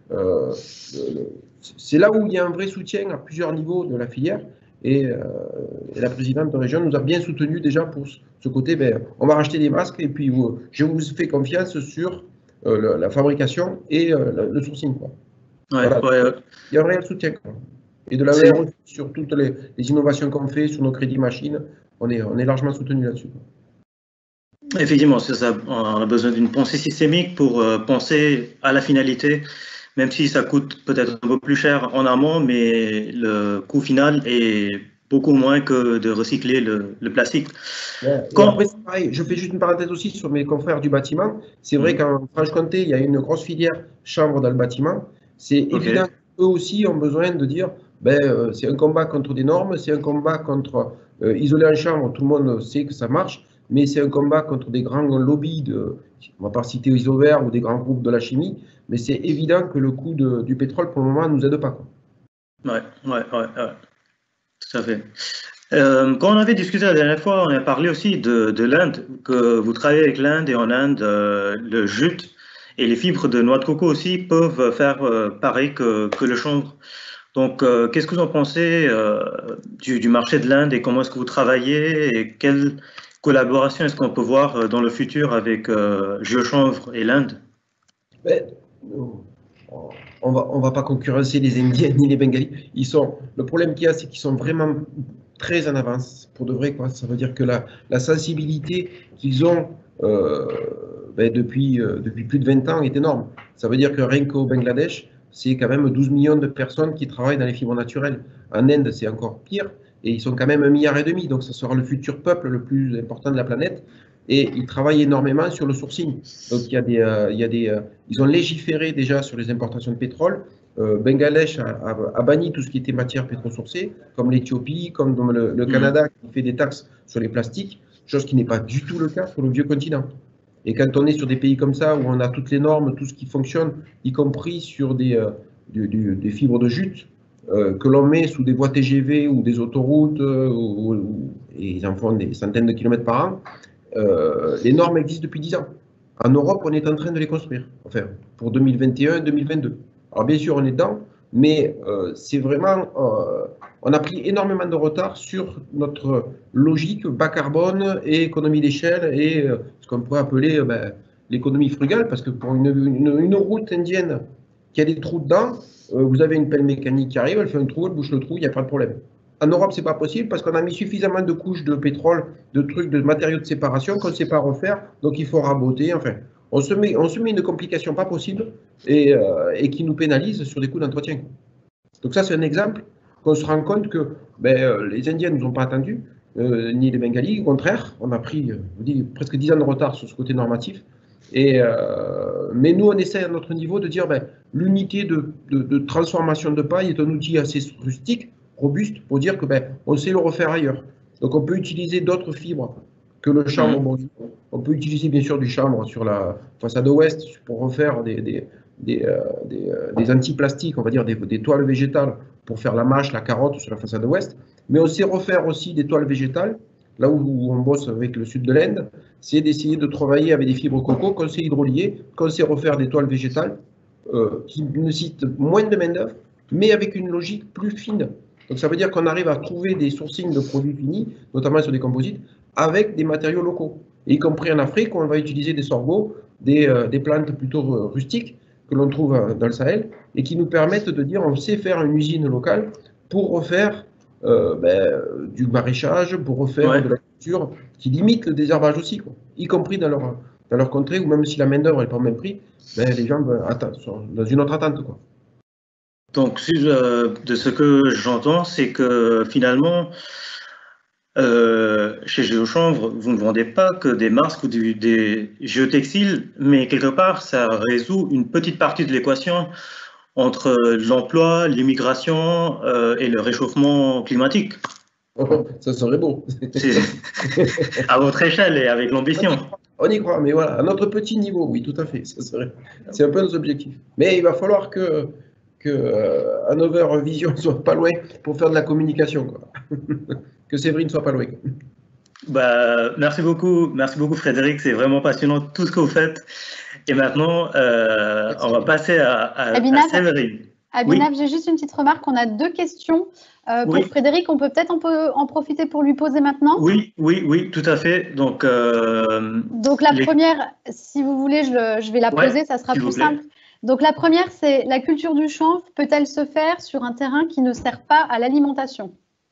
[SPEAKER 4] C'est là où il y a un vrai soutien à plusieurs niveaux de la filière. Et la présidente de région nous a bien soutenus déjà pour ce côté. On va racheter des masques et puis je vous fais confiance sur la fabrication et le sourcing, quoi. Voilà. Il y a un réel soutien, quoi. Et de la même sur toutes les innovations qu'on fait, sur nos crédits machines, on est largement soutenus là-dessus.
[SPEAKER 1] Effectivement, c'est ça. On a besoin d'une pensée systémique pour penser à la finalité, même si ça coûte peut-être un peu plus cher en amont, mais le coût final est beaucoup moins que de recycler le plastique.
[SPEAKER 4] Après, c'est pareil. Je fais juste une parenthèse aussi sur mes confrères du bâtiment. C'est vrai qu'en Franche-Comté, il y a une grosse filière chanvre dans le bâtiment. C'est évident qu'eux aussi ont besoin de dire, c'est un combat contre des normes, c'est un combat contre isoler en chanvre, tout le monde sait que ça marche, mais c'est un combat contre des grands lobbies, on ne va pas citer Isover ou des grands groupes de la chimie, mais c'est évident que le coût du pétrole, pour le moment, ne nous aide pas, quoi.
[SPEAKER 1] Ouais. Tout à fait. Quand on avait discuté la dernière fois, on a parlé aussi de l'Inde, que vous travaillez avec l'Inde, et en Inde, le jute et les fibres de noix de coco aussi peuvent faire pareil que le chanvre. Donc, qu'est-ce que vous en pensez du marché de l'Inde et comment est-ce que vous travaillez et quelle collaboration est-ce qu'on peut voir dans le futur avec GeoChanvre et l'Inde?
[SPEAKER 4] On va pas concurrencer les Indiens ni les Bengalis. Le problème qu'il y a, c'est qu'ils sont vraiment très en avance pour de vrai, quoi. Ça veut dire que la sensibilité qu'ils ont depuis plus de 20 ans est énorme. Ça veut dire que rien qu'au Bangladesh, c'est quand même 12 millions de personnes qui travaillent dans les fibres naturelles. En Inde, c'est encore pire. Et ils sont quand même 1,5 milliard. Donc, ce sera le futur peuple le plus important de la planète. Et ils travaillent énormément sur le sourcing. Donc, ils ont légiféré déjà sur les importations de pétrole. Bangladesh a banni tout ce qui était matière pétrosourcée, comme l'Éthiopie, comme le Canada, qui fait des taxes sur les plastiques, chose qui n'est pas du tout le cas sur le vieux continent. Et quand on est sur des pays comme ça, où on a toutes les normes, tout ce qui fonctionne, y compris sur des fibres de jute, que l'on met sous des voies TGV ou des autoroutes, et ils en font des centaines de kilomètres par an, les normes existent depuis 10 ans. En Europe, on est en train de les construire, enfin, pour 2021 et 2022. Alors bien sûr, on est dedans, mais c'est vraiment... on a pris énormément de retard sur notre logique bas carbone et économie d'échelle et ce qu'on pourrait appeler l'économie frugale, parce que pour une route indienne qui a des trous dedans, vous avez une pelle mécanique qui arrive, elle fait un trou, elle bouche le trou, il n'y a pas de problème. En Europe, c'est pas possible parce qu'on a mis suffisamment de couches de pétrole, de trucs, de matériaux de séparation qu'on ne sait pas refaire, donc il faut raboter. Enfin, on se met une complication pas possible et qui nous pénalise sur des coûts d'entretien. Donc ça, c'est un exemple qu'on se rend compte que les Indiens ne nous ont pas attendus, ni les Bengalis. Au contraire, on a pris presque 10 ans de retard sur ce côté normatif. Mais nous, on essaie à notre niveau de dire l'unité de transformation de paille est un outil assez rustique, robuste, pour dire que on sait le refaire ailleurs. Donc on peut utiliser d'autres fibres que le chanvre bourguignon. On peut utiliser bien sûr du chanvre sur la façade ouest pour refaire des antiplastiques, on va dire des toiles végétales pour faire la mâche, la carotte sur la façade ouest. Mais on sait refaire aussi des toiles végétales. Là où on bosse avec le sud de l'Inde, c'est d'essayer de travailler avec des fibres coco qu'on sait hydrolier, qu'on sait refaire des toiles végétales qui nécessitent moins de main-d'œuvre, mais avec une logique plus fine. Donc ça veut dire qu'on arrive à trouver des sourcings de produits finis, notamment sur des composites, avec des matériaux locaux. Et y compris en Afrique, où on va utiliser des sorgho, des plantes plutôt rustiques que l'on trouve dans le Sahel, et qui nous permettent de dire on sait faire une usine locale pour refaire du maraîchage, pour refaire de la culture, qui limite le désherbage aussi, quoi. Y compris dans leur contrée, où même si la main-d'œuvre n'est pas au même prix, les gens sont dans une autre attente, quoi.
[SPEAKER 1] Donc, de ce que j'entends, c'est que finalement, chez Géochanvre, vous ne vendez pas que des masques ou des géotextiles, mais quelque part, ça résout une petite partie de l'équation entre l'emploi, l'immigration et le réchauffement climatique.
[SPEAKER 4] Ça serait beau.
[SPEAKER 1] À votre échelle et avec l'ambition.
[SPEAKER 4] On y croit, mais voilà, à notre petit niveau, oui, tout à fait. C'est un peu nos objectifs. Mais il va falloir que Hannover Vision soit pas loin pour faire de la communication, quoi. Que Séverine soit pas loin.
[SPEAKER 1] Merci beaucoup Frédéric, c'est vraiment passionnant tout ce que vous faites. Et maintenant, on va passer à Séverine.
[SPEAKER 5] Abhinav, j'ai juste une petite remarque. On a 2 questions pour Frédéric. On peut peut-être en profiter pour lui poser maintenant.
[SPEAKER 1] Oui, tout à fait. Donc
[SPEAKER 5] la première, si vous voulez, je vais la poser, ça sera plus simple. Donc la première, c'est la culture du chanvre peut-elle se faire sur un terrain qui ne sert pas à l'alimentation?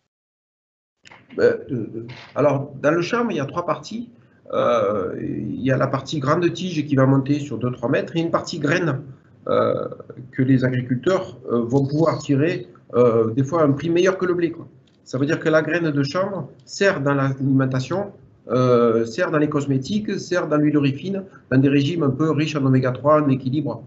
[SPEAKER 4] Alors, dans le chanvre, il y a 3 parties. Il y a la partie grande tige qui va monter sur 2-3 mètres et une partie graine que les agriculteurs vont pouvoir tirer des fois à un prix meilleur que le blé, quoi. Ça veut dire que la graine de chanvre sert dans l'alimentation, sert dans les cosmétiques, sert dans l'huile fine, dans des régimes un peu riches en oméga 3, en équilibre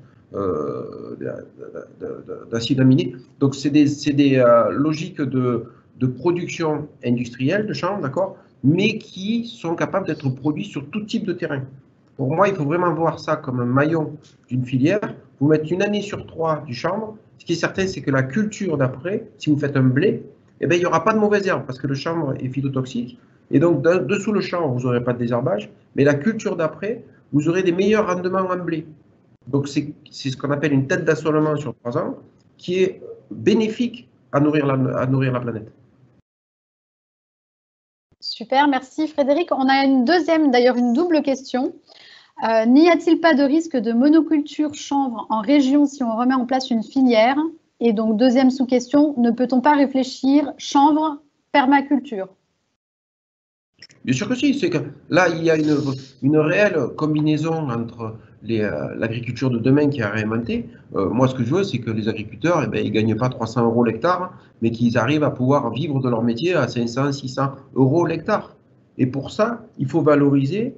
[SPEAKER 4] d'acides aminés. Donc c'est des logiques de production industrielle de chanvre, d'accord, mais qui sont capables d'être produits sur tout type de terrain. Pour moi, il faut vraiment voir ça comme un maillon d'une filière. Vous mettez 1 année sur 3 du chanvre. Ce qui est certain, c'est que la culture d'après, si vous faites un blé, il n'y aura pas de mauvaises herbes parce que le chanvre est phytotoxique. Et donc, dessous le chanvre, vous n'aurez pas de désherbage. Mais la culture d'après, vous aurez des meilleurs rendements en blé. Donc, c'est ce qu'on appelle une tête d'assolement sur 3 ans qui est bénéfique à nourrir la planète.
[SPEAKER 5] Super, merci Frédéric. On a une deuxième, d'ailleurs une double question. N'y a-t-il pas de risque de monoculture chanvre en région si on remet en place une filière? Et donc, deuxième sous-question, ne peut-on pas réfléchir chanvre permaculture?
[SPEAKER 4] Bien sûr que si, c'est que là, il y a une réelle combinaison entre l'agriculture de demain qui a réinventé. Moi, ce que je veux, c'est que les agriculteurs, ils ne gagnent pas 300 € l'hectare, mais qu'ils arrivent à pouvoir vivre de leur métier à 500, 600 € l'hectare. Et pour ça, il faut valoriser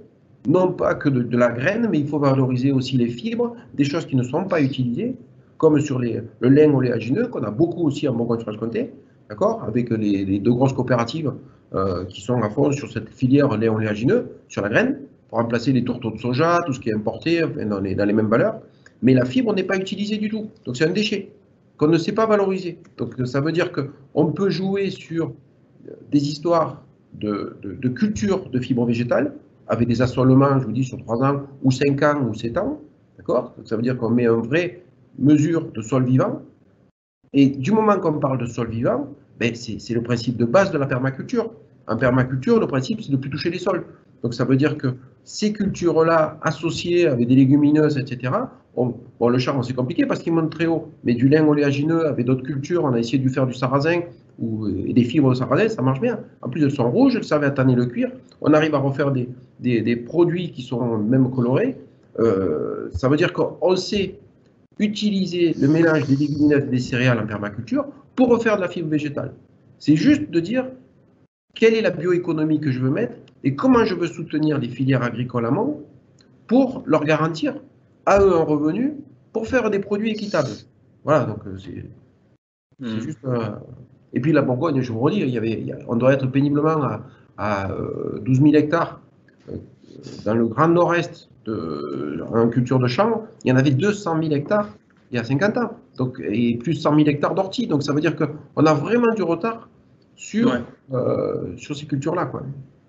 [SPEAKER 4] non pas que de la graine, mais il faut valoriser aussi les fibres, des choses qui ne sont pas utilisées, comme sur le lin oléagineux, qu'on a beaucoup aussi en Bourgogne-Franche-Comté, d'accord, avec les 2 grosses coopératives qui sont à fond sur cette filière lin oléagineux, sur la graine, pour remplacer les tourteaux de soja, tout ce qui est importé, enfin, dans les mêmes valeurs. Mais la fibre n'est pas utilisée du tout. Donc c'est un déchet qu'on ne sait pas valoriser. Donc ça veut dire qu'on peut jouer sur des histoires de culture de fibres végétales, avec des assolements, je vous dis, sur 3 ans, ou 5 ans, ou 7 ans. D'accord? Donc ça veut dire qu'on met une vraie mesure de sol vivant. Et du moment qu'on parle de sol vivant, ben c'est le principe de base de la permaculture. En permaculture, le principe, c'est de ne plus toucher les sols. Donc ça veut dire que ces cultures-là, associées avec des légumineuses, etc., bon, le champ, c'est compliqué parce qu'il monte très haut, mais du lin oléagineux avec d'autres cultures, on a essayé de faire du sarrasin et des fibres de sarrasin, ça marche bien. En plus, elles sont rouges, elles servent à tanner le cuir. On arrive à refaire des produits qui sont même colorés. Ça veut dire qu'on sait utiliser le mélange des légumineuses et des céréales en permaculture pour refaire de la fibre végétale. C'est juste de dire quelle est la bioéconomie que je veux mettre et comment je veux soutenir les filières agricoles amont pour leur garantir à eux un revenu pour faire des produits équitables. Voilà, donc c'est juste... Et puis la Bourgogne, je vous redis, on doit être péniblement à 12 000 hectares dans le grand nord-est en culture de chanvre. Il y en avait 200 000 hectares il y a 50 ans, donc, et plus 100 000 hectares d'ortie. Donc ça veut dire qu'on a vraiment du retard sur ces cultures-là, quoi.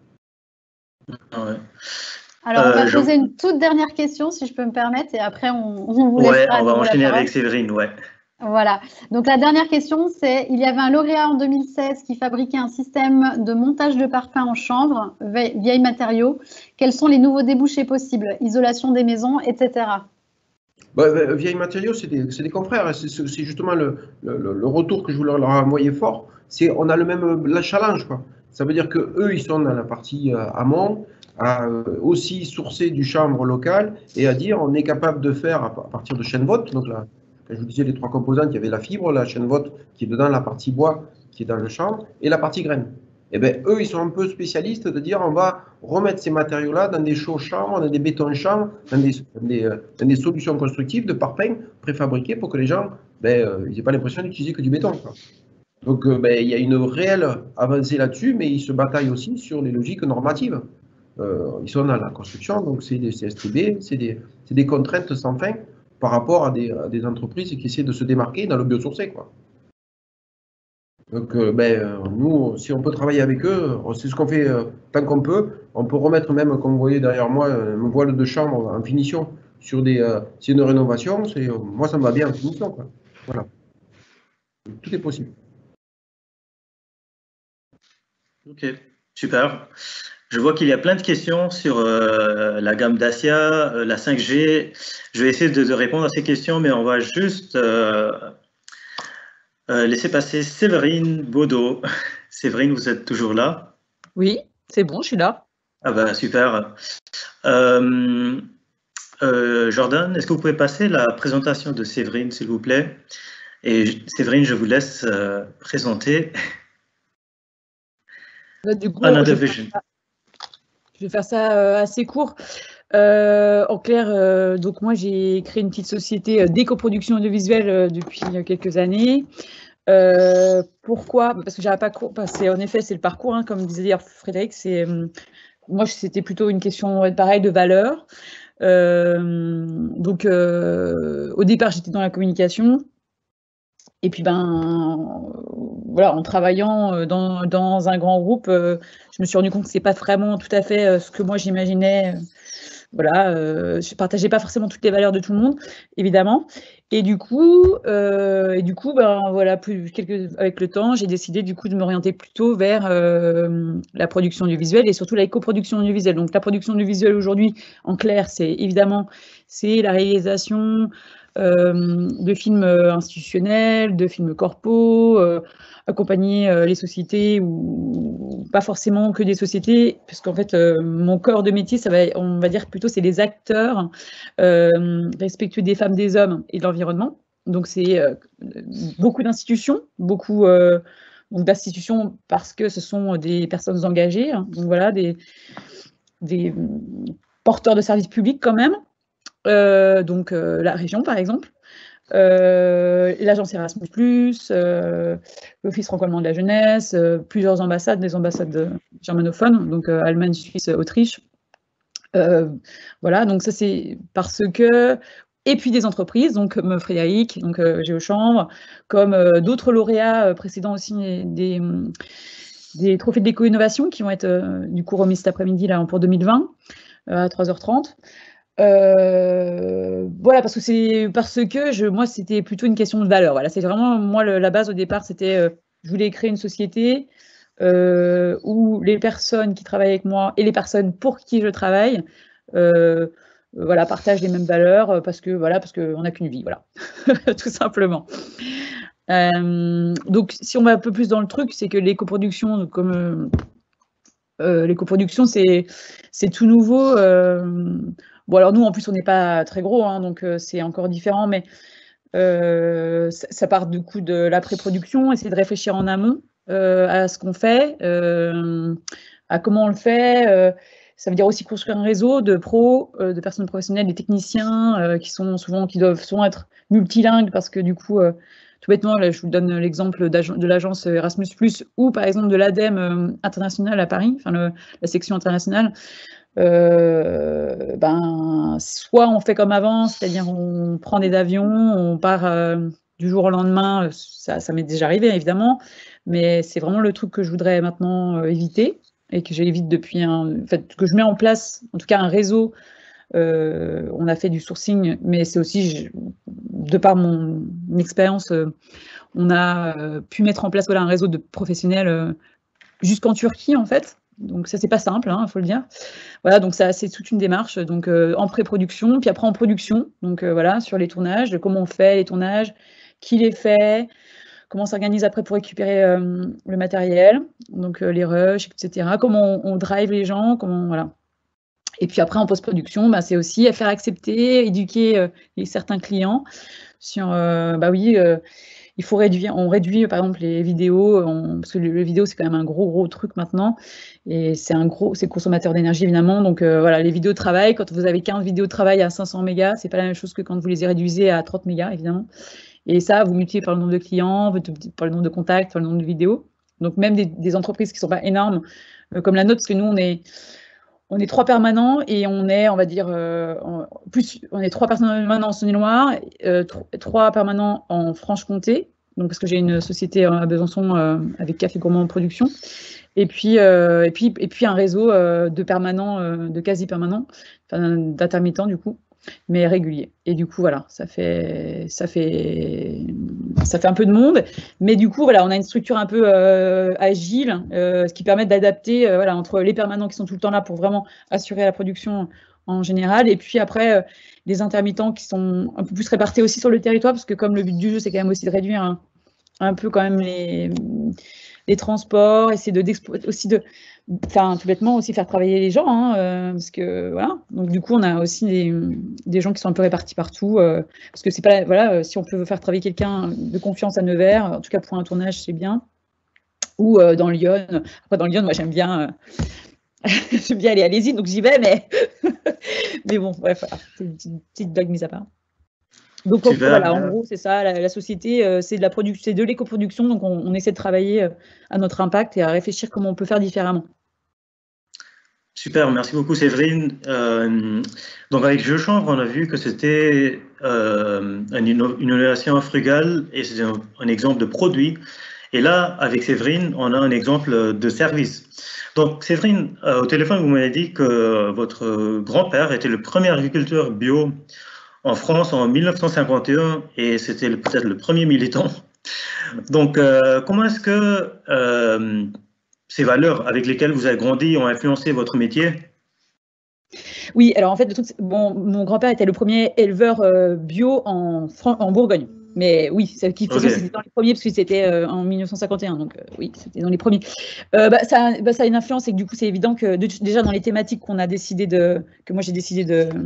[SPEAKER 1] Ouais.
[SPEAKER 5] Alors, on va poser une toute dernière question, si je peux me permettre, et après, on vous laissera.
[SPEAKER 1] On va enchaîner avec Séverine,
[SPEAKER 5] Voilà. Donc, la dernière question, c'est, il y avait un lauréat en 2016 qui fabriquait un système de montage de parfum en chanvre, vieilles matériaux. Quels sont les nouveaux débouchés possibles? Isolation des maisons, etc.
[SPEAKER 4] Vieilles matériaux, c'est des confrères. C'est justement le retour que je voulais leur envoyer fort. On a le même challenge, quoi. Ça veut dire qu'eux, ils sont dans la partie amont, à aussi sourcer du chanvre local et à dire on est capable de faire à partir de chêne-vote. Donc là, quand je vous disais les 3 composantes, il y avait la fibre, la chêne-vote qui est dedans, la partie bois qui est dans le chanvre et la partie graine. Et bien, eux, ils sont un peu spécialistes de dire on va remettre ces matériaux-là dans des chaux chanvre, dans des bétons chanvre, dans des solutions constructives de parpaing préfabriqués pour que les gens ils n'aient pas l'impression d'utiliser que du béton, quoi. Donc, il y a une réelle avancée là-dessus, mais ils se bataillent aussi sur les logiques normatives. Ils sont dans la construction, donc c'est des CSTB, c'est des contraintes sans fin par rapport à des entreprises qui essaient de se démarquer dans le biosourcé, quoi. Donc, nous, si on peut travailler avec eux, c'est ce qu'on fait tant qu'on peut. On peut remettre même, comme vous voyez derrière moi, un voile de chambre en finition sur c'est une rénovation. Moi, ça me va bien en finition, quoi. Voilà. Tout est possible.
[SPEAKER 1] Ok, super. Je vois qu'il y a plein de questions sur la gamme Dacia, la 5G. Je vais essayer de répondre à ces questions, mais on va juste laisser passer Séverine Baudot. Séverine, vous êtes toujours là?
[SPEAKER 3] Oui, c'est bon, je suis là.
[SPEAKER 1] Ah bah super. Jordan, est-ce que vous pouvez passer la présentation de Séverine, s'il vous plaît? Et Séverine, je vous laisse présenter.
[SPEAKER 3] Du coup, je vais faire ça assez court. En clair, donc moi j'ai créé une petite société d'éco-production audiovisuelle depuis quelques années. Pourquoi? Parce que j'avais pas cours. En effet, c'est le parcours, hein, comme disait d'ailleurs Frédéric. Moi, c'était plutôt une question pareil de valeur. Donc, au départ, j'étais dans la communication. Et puis, voilà, en travaillant dans un grand groupe, je me suis rendu compte que c'est pas vraiment tout à fait ce que moi j'imaginais. Voilà, je partageais pas forcément toutes les valeurs de tout le monde, évidemment. Et du coup, voilà, avec le temps, j'ai décidé du coup de m'orienter plutôt vers la production audiovisuelle et surtout la éco-production audiovisuelle. Donc, la production audiovisuelle aujourd'hui, en clair, c'est la réalisation de films institutionnels, de films corpos, accompagner les sociétés ou pas forcément que des sociétés, parce qu'en fait, mon corps de métier, on va dire plutôt, c'est les acteurs respectueux des femmes, des hommes et de l'environnement. Donc, c'est beaucoup d'institutions, d'institutions parce que ce sont des personnes engagées. Hein, donc, voilà, porteurs de services publics quand même, donc la région par exemple, l'agence Erasmus+, l'Office franco-allemand de la jeunesse, plusieurs ambassades, des ambassades germanophones, donc Allemagne, Suisse, Autriche. Voilà, donc ça c'est parce que... Et puis des entreprises, donc comme Frédéric, donc Géochambre, comme d'autres lauréats précédents aussi des trophées de l'éco-innovation qui vont être du coup remis cet après-midi là pour 2020 à 3h30. Voilà, parce que moi c'était plutôt une question de valeur. Voilà, c'est vraiment moi la base au départ, c'était je voulais créer une société où les personnes qui travaillent avec moi et les personnes pour qui je travaille voilà, partagent les mêmes valeurs parce qu'on n'a qu'une vie, voilà, tout simplement. Donc, si on va un peu plus dans le truc, c'est que l'éco-production, comme l'éco-production, c'est tout nouveau. Bon, alors nous, en plus, on n'est pas très gros, hein, donc c'est encore différent, mais ça part du coup de la pré-production, essayer de réfléchir en amont à ce qu'on fait, à comment on le fait. Ça veut dire aussi construire un réseau de pros, de personnes professionnelles, des techniciens qui doivent souvent être multilingues parce que du coup, tout bêtement, là, je vous donne l'exemple de l'agence Erasmus+, ou par exemple de l'ADEME internationale à Paris, enfin la section internationale. Soit on fait comme avant, c'est-à-dire on prend des avions, on part du jour au lendemain, ça m'est déjà arrivé évidemment, mais c'est vraiment le truc que je voudrais maintenant éviter et que j'évite depuis que je mets en place, en tout cas un réseau. On a fait du sourcing, mais c'est aussi, de par mon expérience, on a pu mettre en place un réseau de professionnels jusqu'en Turquie en fait. Donc ça c'est pas simple, il faut le dire. Voilà, donc ça c'est toute une démarche. Donc en pré-production, puis après en production. Donc voilà, sur les tournages, comment on fait les tournages, qui les fait, comment on s'organise après pour récupérer le matériel, donc les rushs, etc. Comment on drive les gens, voilà. Et puis après en post-production, c'est aussi à faire accepter, éduquer certains clients sur, il faut on réduit par exemple les vidéos, parce que le vidéo c'est quand même un gros truc maintenant, et c'est consommateur d'énergie évidemment, donc voilà, les vidéos de travail, quand vous avez 15 vidéos de travail à 500 mégas, c'est pas la même chose que quand vous les réduisez à 30 mégas évidemment, et ça vous multipliez par le nombre de clients, par le nombre de contacts, par le nombre de vidéos, donc même des entreprises qui sont pas énormes, comme la nôtre, parce que nous on est 3 permanents et on est, on va dire, on est 3 permanents en Saône-et-Loire, 3 permanents en Franche-Comté, donc parce que j'ai une société à Besançon avec Café Gourmand en production, et puis un réseau de permanents, de quasi-permanents, d'intermittents du coup, mais réguliers. Et du coup, voilà, ça fait un peu de monde, mais du coup, voilà, on a une structure un peu agile, ce qui permet d'adapter entre les permanents qui sont tout le temps là pour vraiment assurer la production en général, et puis après, les intermittents qui sont un peu plus répartis aussi sur le territoire, parce que comme le but du jeu, c'est quand même aussi de réduire un peu quand même les transports, essayer tout bêtement aussi faire travailler les gens, parce que voilà. Donc du coup, on a aussi des gens qui sont un peu répartis partout, parce que c'est pas, voilà, si on peut faire travailler quelqu'un de confiance à Nevers, en tout cas pour un tournage, c'est bien, ou dans Lyon. Après dans Lyon, moi j'aime bien aller à l'Hésine, donc j'y vais, mais bon, bref, voilà, c'est une petite blague mise à part. Donc voilà, en gros, c'est ça, la société, c'est de l'éco-production, donc on essaie de travailler à notre impact et à réfléchir comment on peut faire différemment.
[SPEAKER 1] Super, merci beaucoup Séverine. Donc avec Géochambre, on a vu que c'était une innovation frugale et c'est un exemple de produit. Et là, avec Séverine, on a un exemple de service. Donc Séverine, au téléphone, vous m'avez dit que votre grand-père était le premier agriculteur bio en France en 1951 et c'était peut-être le premier militant. Donc comment est-ce que ces valeurs avec lesquelles vous avez grandi ont influencé votre métier?
[SPEAKER 3] Oui, alors en fait, mon grand-père était le premier éleveur bio en Bourgogne. Mais oui, c'était dans les premiers, parce que c'était en 1951, donc oui, c'était dans les premiers. Ça a une influence, et que du coup, c'est évident que déjà dans les thématiques que moi j'ai décidé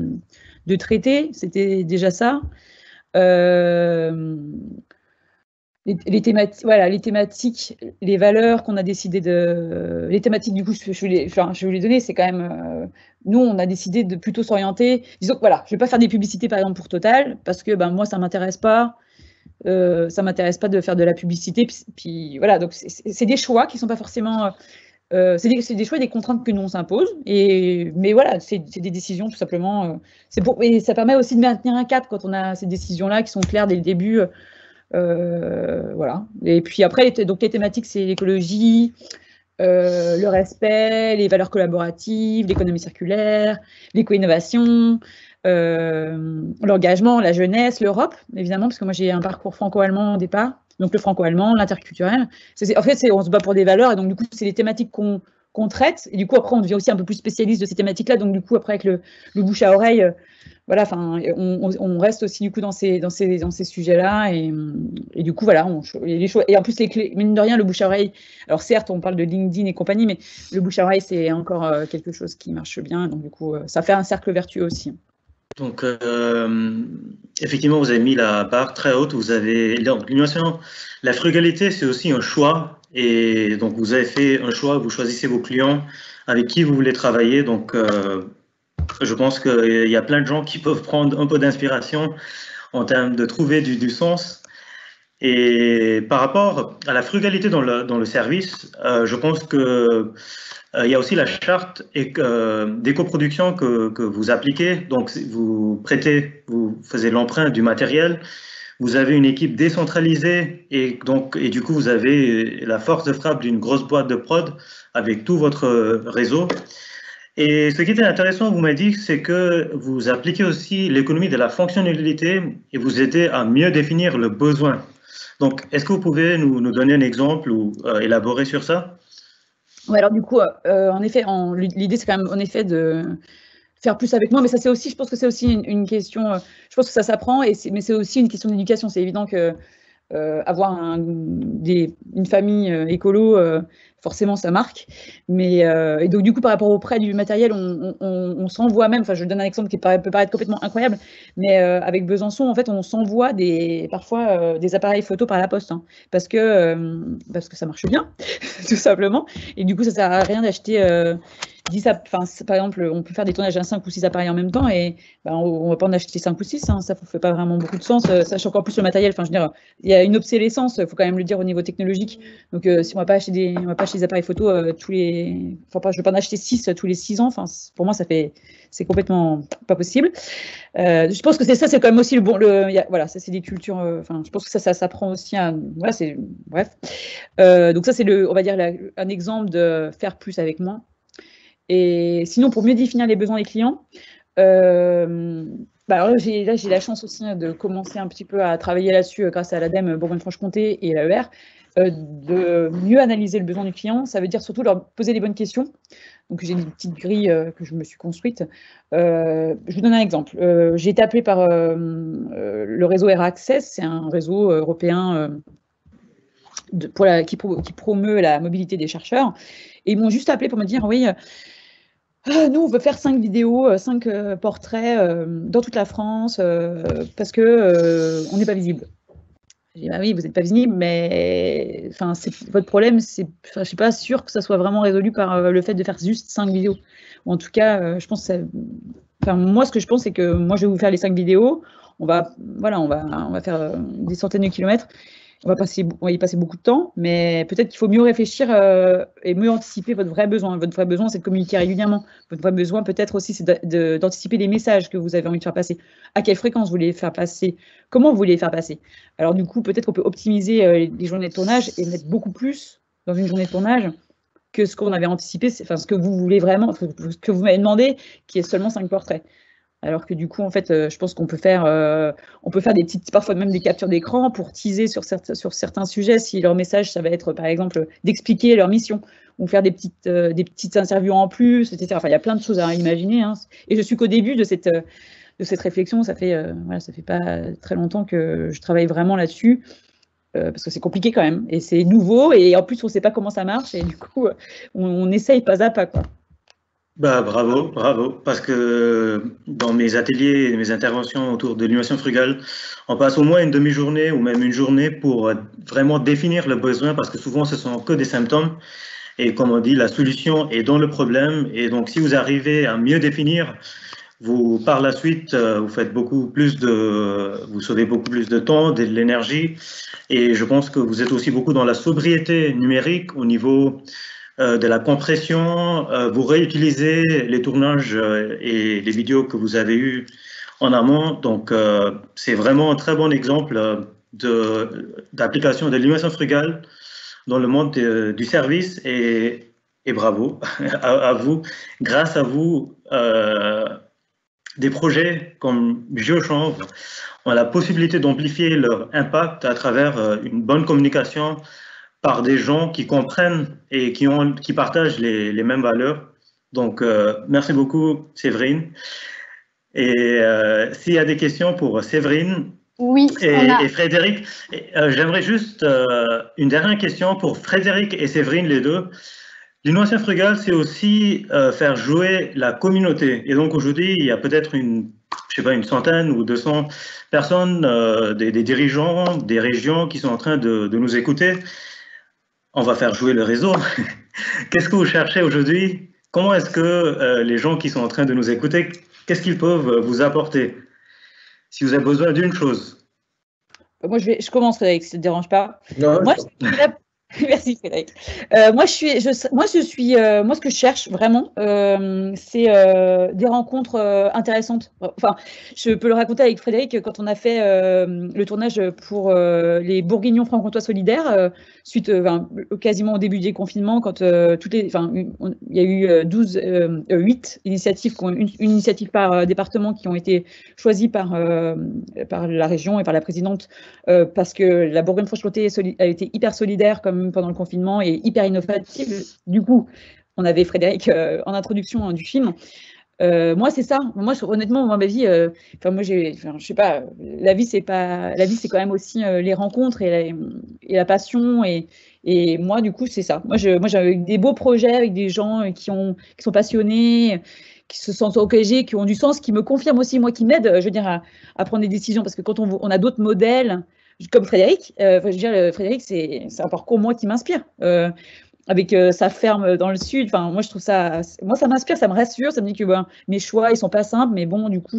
[SPEAKER 3] de traiter, c'était déjà ça. les thématiques, voilà, les thématiques, les valeurs qu'on a décidé de... Les thématiques, du coup, je vais vous les donner, c'est quand même... nous, on a décidé de plutôt s'orienter... Disons que, voilà, je ne vais pas faire des publicités, par exemple, pour Total, parce que moi, ça ne m'intéresse pas. Ça m'intéresse pas de faire de la publicité. Puis voilà, donc c'est des choix qui ne sont pas forcément... c'est des choix et des contraintes que nous, on s'impose. Mais voilà, c'est des décisions, tout simplement. Et ça permet aussi de maintenir un cap quand on a ces décisions-là qui sont claires dès le début. Voilà. Et puis après, donc les thématiques, c'est l'écologie, le respect, les valeurs collaboratives, l'économie circulaire, l'éco-innovation, l'engagement, la jeunesse, l'Europe, évidemment, parce que moi j'ai un parcours franco-allemand au départ, donc le franco-allemand, l'interculturel. En fait, on se bat pour des valeurs, et donc du coup, c'est les thématiques qu'on traite, et du coup, après, on devient aussi un peu plus spécialiste de ces thématiques-là, donc du coup, après, avec le bouche à oreille, voilà, on reste aussi du coup dans ces sujets-là, et du coup, voilà, les choix. Et en plus, les clés, mine de rien, le bouche à oreille, alors certes, on parle de LinkedIn et compagnie, mais le bouche à oreille, c'est encore quelque chose qui marche bien, donc du coup, ça fait un cercle vertueux aussi.
[SPEAKER 1] Donc, effectivement, vous avez mis la barre très haute. Vous avez la frugalité, c'est aussi un choix. Et donc, vous avez fait un choix. Vous choisissez vos clients avec qui vous voulez travailler. Donc, je pense qu'il y a plein de gens qui peuvent prendre un peu d'inspiration en termes de trouver du sens. Et par rapport à la frugalité dans le service, je pense que il y a aussi la charte d'éco-production que vous appliquez. Donc, vous faisiez l'emprunt du matériel. Vous avez une équipe décentralisée et du coup, vous avez la force de frappe d'une grosse boîte de prod avec tout votre réseau. Et ce qui était intéressant, vous m'avez dit, c'est que vous appliquez aussi l'économie de la fonctionnalité et vous aidez à mieux définir le besoin. Donc, est-ce que vous pouvez nous donner un exemple ou élaborer sur ça?
[SPEAKER 3] Ouais, alors du coup, en effet, l'idée, c'est quand même en effet de faire plus avec moi, mais ça, c'est aussi, je pense que c'est aussi une question, je pense que ça s'apprend, mais c'est aussi une question d'éducation. C'est évident que avoir une famille écolo, forcément, ça marque. Et donc, du coup, par rapport au prêt du matériel, on s'envoie même, enfin, je donne un exemple qui peut paraître complètement incroyable, mais avec Besançon, en fait, on s'envoie parfois des appareils photo par la poste, hein, parce que ça marche bien, tout simplement. Et du coup, ça sert à rien d'acheter 10, par exemple, on peut faire des tournages à 5 ou 6 appareils en même temps, et on ne va pas en acheter 5 ou 6, hein, ça ne fait pas vraiment beaucoup de sens, sachant qu'en plus le matériel, enfin, je veux dire, il y a une obsolescence, il faut quand même le dire au niveau technologique. Donc, si on ne va pas acheter des appareils photo je ne vais pas en acheter 6 tous les 6 ans. Enfin, pour moi, c'est complètement pas possible. Je pense que c'est quand même aussi le bon. Voilà, ça c'est des cultures. Enfin, je pense que ça s'apprend aussi. Voilà, bref. Donc ça c'est on va dire un exemple de faire plus avec moins. Et sinon, pour mieux définir les besoins des clients. Alors j'ai la chance aussi de commencer un petit peu à travailler là-dessus grâce à l'ADEME Bourgogne-Franche-Comté et l'AER, de mieux analyser le besoin du client. Ça veut dire surtout leur poser les bonnes questions. Donc j'ai une petite grille que je me suis construite. Je vous donne un exemple. J'ai été appelée par le réseau ERA-Access, c'est un réseau européen qui promeut la mobilité des chercheurs. Et ils m'ont juste appelé pour me dire, oui, nous, on veut faire 5 vidéos, 5 portraits dans toute la France parce que on n'est pas visible. J'ai dit, ah oui, vous n'êtes pas visible, mais votre problème, je ne suis pas sûre que ça soit vraiment résolu par le fait de faire juste 5 vidéos. Ou en tout cas, je pense moi, ce que je pense, c'est que moi, je vais vous faire les 5 vidéos. On va faire des centaines de kilomètres. On va y passer beaucoup de temps, mais peut-être qu'il faut mieux réfléchir et mieux anticiper votre vrai besoin. Votre vrai besoin, c'est de communiquer régulièrement. Votre vrai besoin, peut-être aussi, c'est d'anticiper les messages que vous avez envie de faire passer. À quelle fréquence vous voulez les faire passer? Comment vous voulez les faire passer? Alors du coup, peut-être qu'on peut optimiser les journées de tournage et mettre beaucoup plus dans une journée de tournage que ce qu'on avait anticipé, enfin ce que vous voulez vraiment, ce que vous m'avez demandé, qui est seulement 5 portraits. Alors que du coup, en fait, je pense qu'on peut faire des petites, parfois même des captures d'écran pour teaser sur certains sujets. Si leur message, ça va être, par exemple, d'expliquer leur mission ou faire des petites interviews en plus, etc. Enfin, il y a plein de choses à imaginer. Hein. Et je suis qu'au début de cette réflexion. Ça fait pas très longtemps que je travaille vraiment là-dessus. Parce que c'est compliqué quand même. Et c'est nouveau. Et en plus, on ne sait pas comment ça marche. Et du coup, on essaye pas à pas, quoi.
[SPEAKER 1] Bah, bravo, bravo, parce que dans mes ateliers et mes interventions autour de l'innovation frugale, on passe au moins une demi-journée ou même une journée pour vraiment définir le besoin, parce que souvent ce sont que des symptômes. Et comme on dit, la solution est dans le problème. Et donc, si vous arrivez à mieux définir, vous, par la suite, vous faites vous sauvez beaucoup plus de temps, de l'énergie. Et je pense que vous êtes aussi beaucoup dans la sobriété numérique au niveau de la compression. Vous réutilisez les tournages et les vidéos que vous avez eus en amont. Donc, c'est vraiment un très bon exemple d'application de l'innovation frugale dans le monde du service. Et bravo à vous. Grâce à vous, des projets comme Géochanvre ont la possibilité d'amplifier leur impact à travers une bonne communication par des gens qui comprennent et qui partagent les mêmes valeurs. Donc, merci beaucoup, Séverine. Et s'il y a des questions pour Séverine
[SPEAKER 5] Oui,
[SPEAKER 1] et Frédéric, j'aimerais juste une dernière question pour Frédéric et Séverine, les deux. L'innovation frugale, c'est aussi faire jouer la communauté. Et donc aujourd'hui, il y a peut-être une centaine ou 200 personnes, des dirigeants, des régions qui sont en train de nous écouter. On va faire jouer le réseau. Qu'est-ce que vous cherchez aujourd'hui? Comment est-ce que les gens qui sont en train de nous écouter, qu'est-ce qu'ils peuvent vous apporter? Si vous avez besoin d'une chose.
[SPEAKER 3] Moi, je commence, Frédéric, si ça ne te dérange pas.
[SPEAKER 4] Non,
[SPEAKER 3] Moi, merci, Frédéric. Moi, ce que je cherche vraiment, c'est des rencontres intéressantes. Enfin, je peux le raconter avec Frédéric, quand on a fait le tournage pour les Bourguignons franc-comtois solidaires, suite quasiment au début des confinements, quand il y a eu 8 initiatives, une initiative par département qui ont été choisies par la région et par la présidente, parce que la Bourgogne-Franche-Comté a été hyper solidaire comme pendant le confinement et hyper innovative. Du coup, on avait Frédéric en introduction du film. Moi, c'est ça. Moi, honnêtement, ma vie, je sais pas. La vie, c'est quand même aussi les rencontres et la passion. Et moi, du coup, c'est ça. Moi, j'avais des beaux projets avec des gens qui sont passionnés, qui se sentent engagés, qui ont du sens, qui me confirment aussi, moi, qui m'aident, je veux dire, à prendre des décisions. Parce que quand on a d'autres modèles, comme Frédéric, Frédéric, c'est un parcours, moi, qui m'inspire. Avec sa ferme dans le sud, enfin, moi, je trouve ça, moi, ça m'inspire, ça me rassure, ça me dit que mes choix, ils sont pas simples, mais bon, du coup,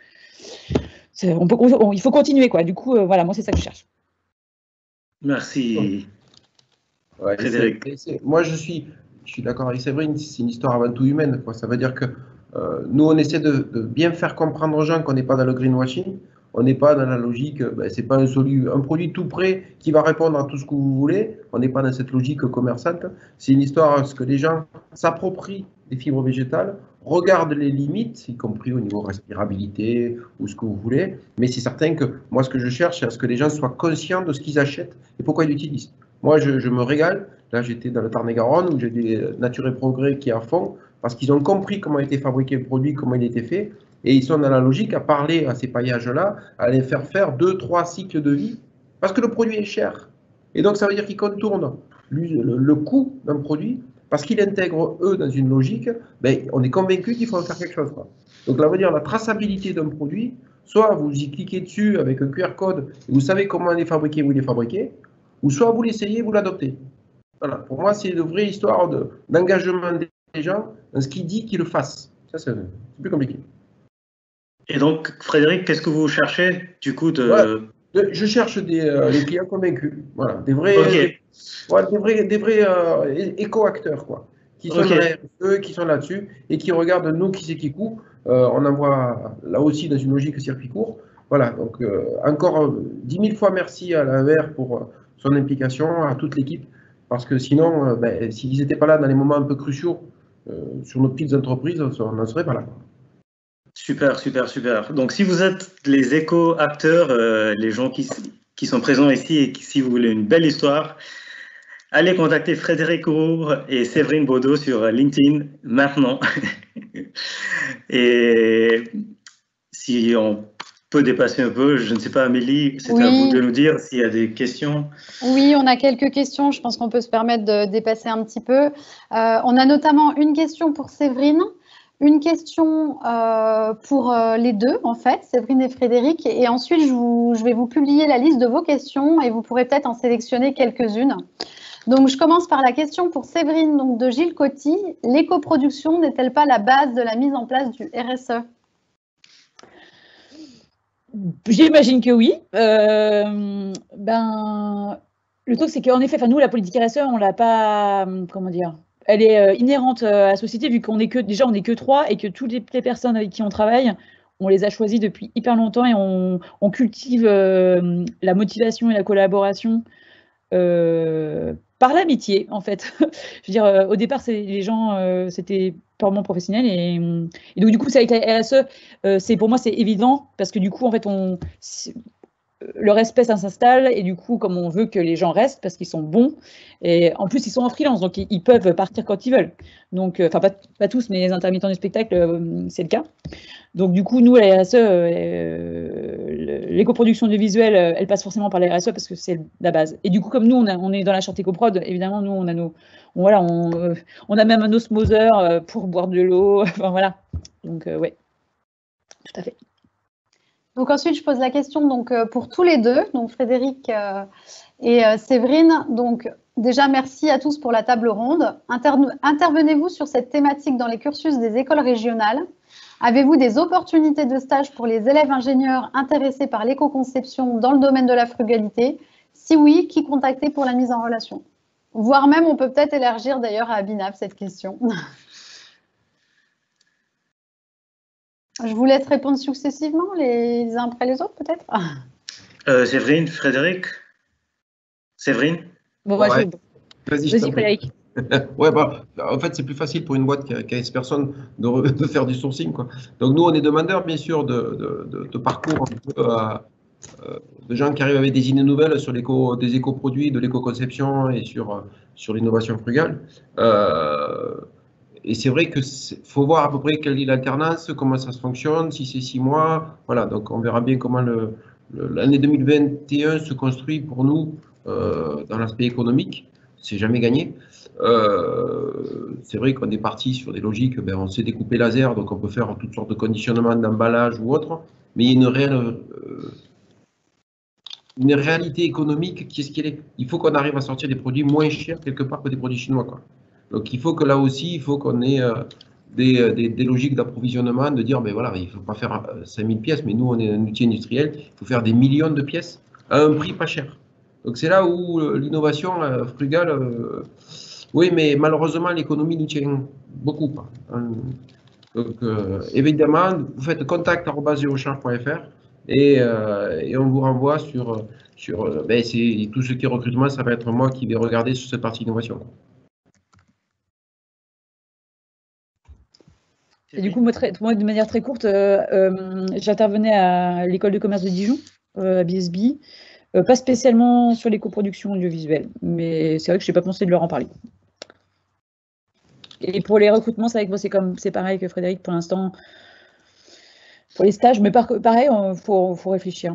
[SPEAKER 3] il faut continuer, quoi. Du coup, voilà, moi, c'est ça que je cherche.
[SPEAKER 1] Merci.
[SPEAKER 4] Ouais,
[SPEAKER 1] Frédéric.
[SPEAKER 4] Moi, je suis d'accord avec Séverine, c'est une histoire avant tout humaine, quoi. Ça veut dire que nous, on essaie de bien faire comprendre aux gens qu'on n'est pas dans le greenwashing, on n'est pas dans la logique, c'est pas un produit tout prêt qui va répondre à tout ce que vous voulez, on n'est pas dans cette logique commerçante, c'est une histoire à ce que les gens s'approprient des fibres végétales, regardent les limites, y compris au niveau respirabilité ou ce que vous voulez, mais c'est certain que moi, ce que je cherche, c'est à ce que les gens soient conscients de ce qu'ils achètent et pourquoi ils l'utilisent. Moi, je me régale. Là, j'étais dans le Tarn-et-Garonne où j'ai des Nature et Progrès qui est à fond parce qu'ils ont compris comment a été fabriqué le produit, comment il a été fait. Et ils sont dans la logique à parler à ces paillages-là, à les faire 2-3 cycles de vie parce que le produit est cher. Et donc, ça veut dire qu'ils contournent le coût d'un produit parce qu'ils intègrent, eux, dans une logique. On est convaincu qu'il faut en faire quelque chose, quoi. Donc, là, veut dire la traçabilité d'un produit, soit vous y cliquez dessus avec un QR code et vous savez comment il est fabriqué, où il est fabriqué, ou soit vous l'essayez, vous l'adoptez. Voilà. Pour moi, c'est une vraie histoire d'engagement des gens dans ce qu'ils disent qu'ils le fassent. Ça, c'est plus compliqué.
[SPEAKER 1] Et donc, Frédéric, qu'est-ce que vous cherchez du coup
[SPEAKER 4] Je cherche des clients convaincus. Voilà. Des vrais éco-acteurs, quoi. Qui sont eux, qui sont là-dessus et qui regardent nous qui c'est qui coûte. On envoie là aussi dans une logique circuit court. Voilà. Donc, encore 10 000 fois merci à l'AER pour son implication, à toute l'équipe, parce que sinon, s'ils n'étaient pas là dans les moments un peu cruciaux sur nos petites entreprises, on n'en serait pas là.
[SPEAKER 1] Super, super, super. Donc, si vous êtes les éco-acteurs, les gens qui sont présents ici et si vous voulez une belle histoire, allez contacter Frédéric Aubre et Séverine Baudot sur LinkedIn maintenant. Et si on peut dépasser un peu. Je ne sais pas, Amélie, c'est à vous de nous dire s'il y a des questions.
[SPEAKER 5] Oui, on a quelques questions. Je pense qu'on peut se permettre de dépasser un petit peu. On a notamment une question pour Séverine, une question pour les deux, en fait, Séverine et Frédéric. Et ensuite, je vais vous publier la liste de vos questions et vous pourrez peut-être en sélectionner quelques-unes. Donc, je commence par la question pour Séverine, donc de Gilles Coty. L'éco-production n'est-elle pas la base de la mise en place du RSE?
[SPEAKER 3] J'imagine que oui. Le truc, c'est qu'en effet, nous, la politique RSE, on l'a pas, comment dire, elle est inhérente à la société, vu qu'on est que, déjà, on n'est que 3 et que toutes les personnes avec qui on travaille, on les a choisis depuis hyper longtemps et on cultive la motivation et la collaboration par l'amitié, en fait. Je veux dire, au départ, les gens, c'était purement professionnel et donc du coup, ça avec la RSE, pour moi, c'est évident parce que du coup, en fait, le respect, ça s'installe et du coup, comme on veut que les gens restent parce qu'ils sont bons et en plus, ils sont en freelance, donc ils peuvent partir quand ils veulent. Donc, enfin, pas tous, mais les intermittents du spectacle, c'est le cas. Donc, du coup, nous, la RSE, l'éco-production du visuel, elle passe forcément par la RSE parce que c'est la base. Et du coup, comme nous, on est dans la charte éco-prod, évidemment, nous, on a on a même un osmoseur pour boire de l'eau. Enfin, voilà. Donc, ouais, tout à fait.
[SPEAKER 5] Donc, ensuite, je pose la question donc, pour tous les deux, donc Frédéric et Séverine. Donc, déjà, merci à tous pour la table ronde. Intervenez-vous sur cette thématique dans les cursus des écoles régionales? Avez-vous des opportunités de stage pour les élèves ingénieurs intéressés par l'éco-conception dans le domaine de la frugalité? Si oui, qui contacter pour la mise en relation? Voire même, on peut peut-être élargir d'ailleurs à Abhinav cette question. Je vous laisse répondre successivement, les uns après les autres, peut-être.
[SPEAKER 1] Séverine, Frédéric? Séverine?
[SPEAKER 3] Bon,
[SPEAKER 4] ouais. Vas-y,
[SPEAKER 3] Frédéric.
[SPEAKER 4] Ouais, en fait, c'est plus facile pour une boîte qui a 15 personnes de faire du sourcing, quoi. Donc, nous, on est demandeurs, bien sûr, de parcours de gens qui arrivent avec des idées nouvelles sur des éco-produits, de l'éco-conception et sur l'innovation frugale. Et c'est vrai qu'il faut voir à peu près quelle est l'alternance, comment ça se fonctionne, si c'est 6 mois. Voilà, donc on verra bien comment l'année 2021 se construit pour nous dans l'aspect économique. C'est jamais gagné. C'est vrai qu'on est parti sur des logiques, on sait découper laser, donc on peut faire toutes sortes de conditionnements d'emballage ou autre, mais il y a une réalité économique qui est ce qu'elle est. Il faut qu'on arrive à sortir des produits moins chers quelque part que des produits chinois, quoi. Donc il faut que là aussi, il faut qu'on ait des logiques d'approvisionnement, de dire, voilà, il ne faut pas faire 5000 pièces, mais nous, on est un outil industriel, il faut faire des millions de pièces à un prix pas cher. Donc c'est là où l'innovation frugale, oui, mais malheureusement, l'économie nous tient beaucoup. Donc évidemment, vous faites contact@geocharge.fr et on vous renvoie sur tout ce qui est recrutement, ça va être moi qui vais regarder sur cette partie innovation.
[SPEAKER 3] Et du coup, moi, de manière très courte, j'intervenais à l'école de commerce de Dijon, à BSB, pas spécialement sur les coproductions audiovisuelles, mais c'est vrai que je n'ai pas pensé de leur en parler. Et pour les recrutements, c'est vrai que moi, c'est pareil que Frédéric pour l'instant. Pour les stages, mais pareil, faut réfléchir.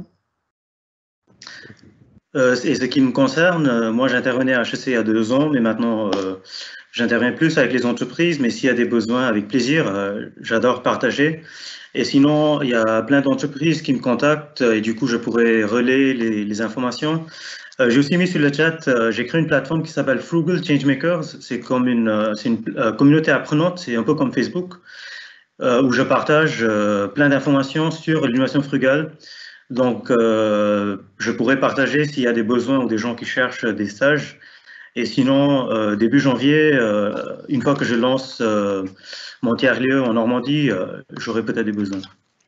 [SPEAKER 1] Et ce qui me concerne, moi j'intervenais à HEC il y a 2 ans, mais maintenant j'interviens plus avec les entreprises, mais s'il y a des besoins, avec plaisir, j'adore partager. Et sinon, il y a plein d'entreprises qui me contactent et du coup je pourrais relayer les informations. J'ai aussi mis sur le chat, j'ai créé une plateforme qui s'appelle Frugal Changemakers. C'est comme une communauté apprenante, c'est un peu comme Facebook, où je partage plein d'informations sur l'innovation frugale. Donc, je pourrais partager s'il y a des besoins ou des gens qui cherchent des stages. Et sinon, début janvier, une fois que je lance mon tiers-lieu en Normandie, j'aurai peut-être des besoins.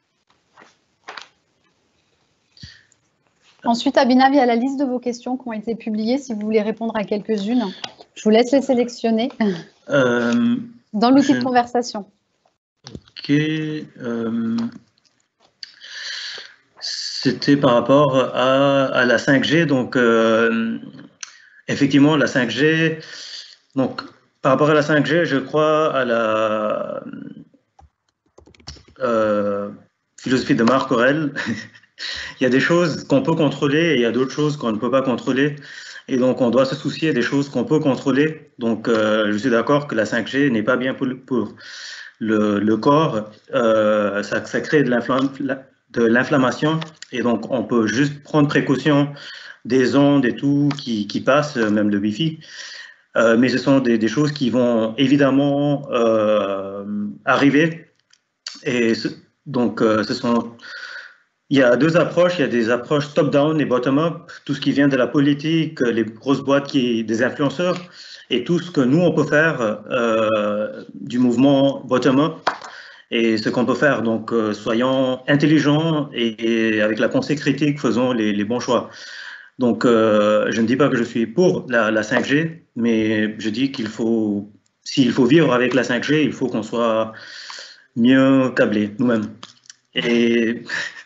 [SPEAKER 5] Ensuite, Abhinav, il y a la liste de vos questions qui ont été publiées. Si vous voulez répondre à quelques-unes, je vous laisse les sélectionner dans l'outil de conversation.
[SPEAKER 1] Ok. C'était par rapport à la 5G. Donc, effectivement, la 5G. Donc, par rapport à la 5G, je crois à la philosophie de Marc Aurèle. Il y a des choses qu'on peut contrôler et il y a d'autres choses qu'on ne peut pas contrôler. Et donc, on doit se soucier des choses qu'on peut contrôler. Donc, je suis d'accord que la 5G n'est pas bien pour le corps. Ça crée de l'inflammation. Et donc, on peut juste prendre précaution des ondes et tout qui passent, même le Wi-Fi. Mais ce sont des choses qui vont évidemment arriver. Et donc, il y a deux approches. Il y a des approches top-down et bottom-up. Tout ce qui vient de la politique, les grosses boîtes des influenceurs, et tout ce que nous, on peut faire du mouvement bottom-up. Et ce qu'on peut faire, donc, soyons intelligents et avec la pensée critique, faisons les bons choix. Donc, je ne dis pas que je suis pour la 5G, mais je dis s'il faut vivre avec la 5G, il faut qu'on soit mieux câblés nous-mêmes. Et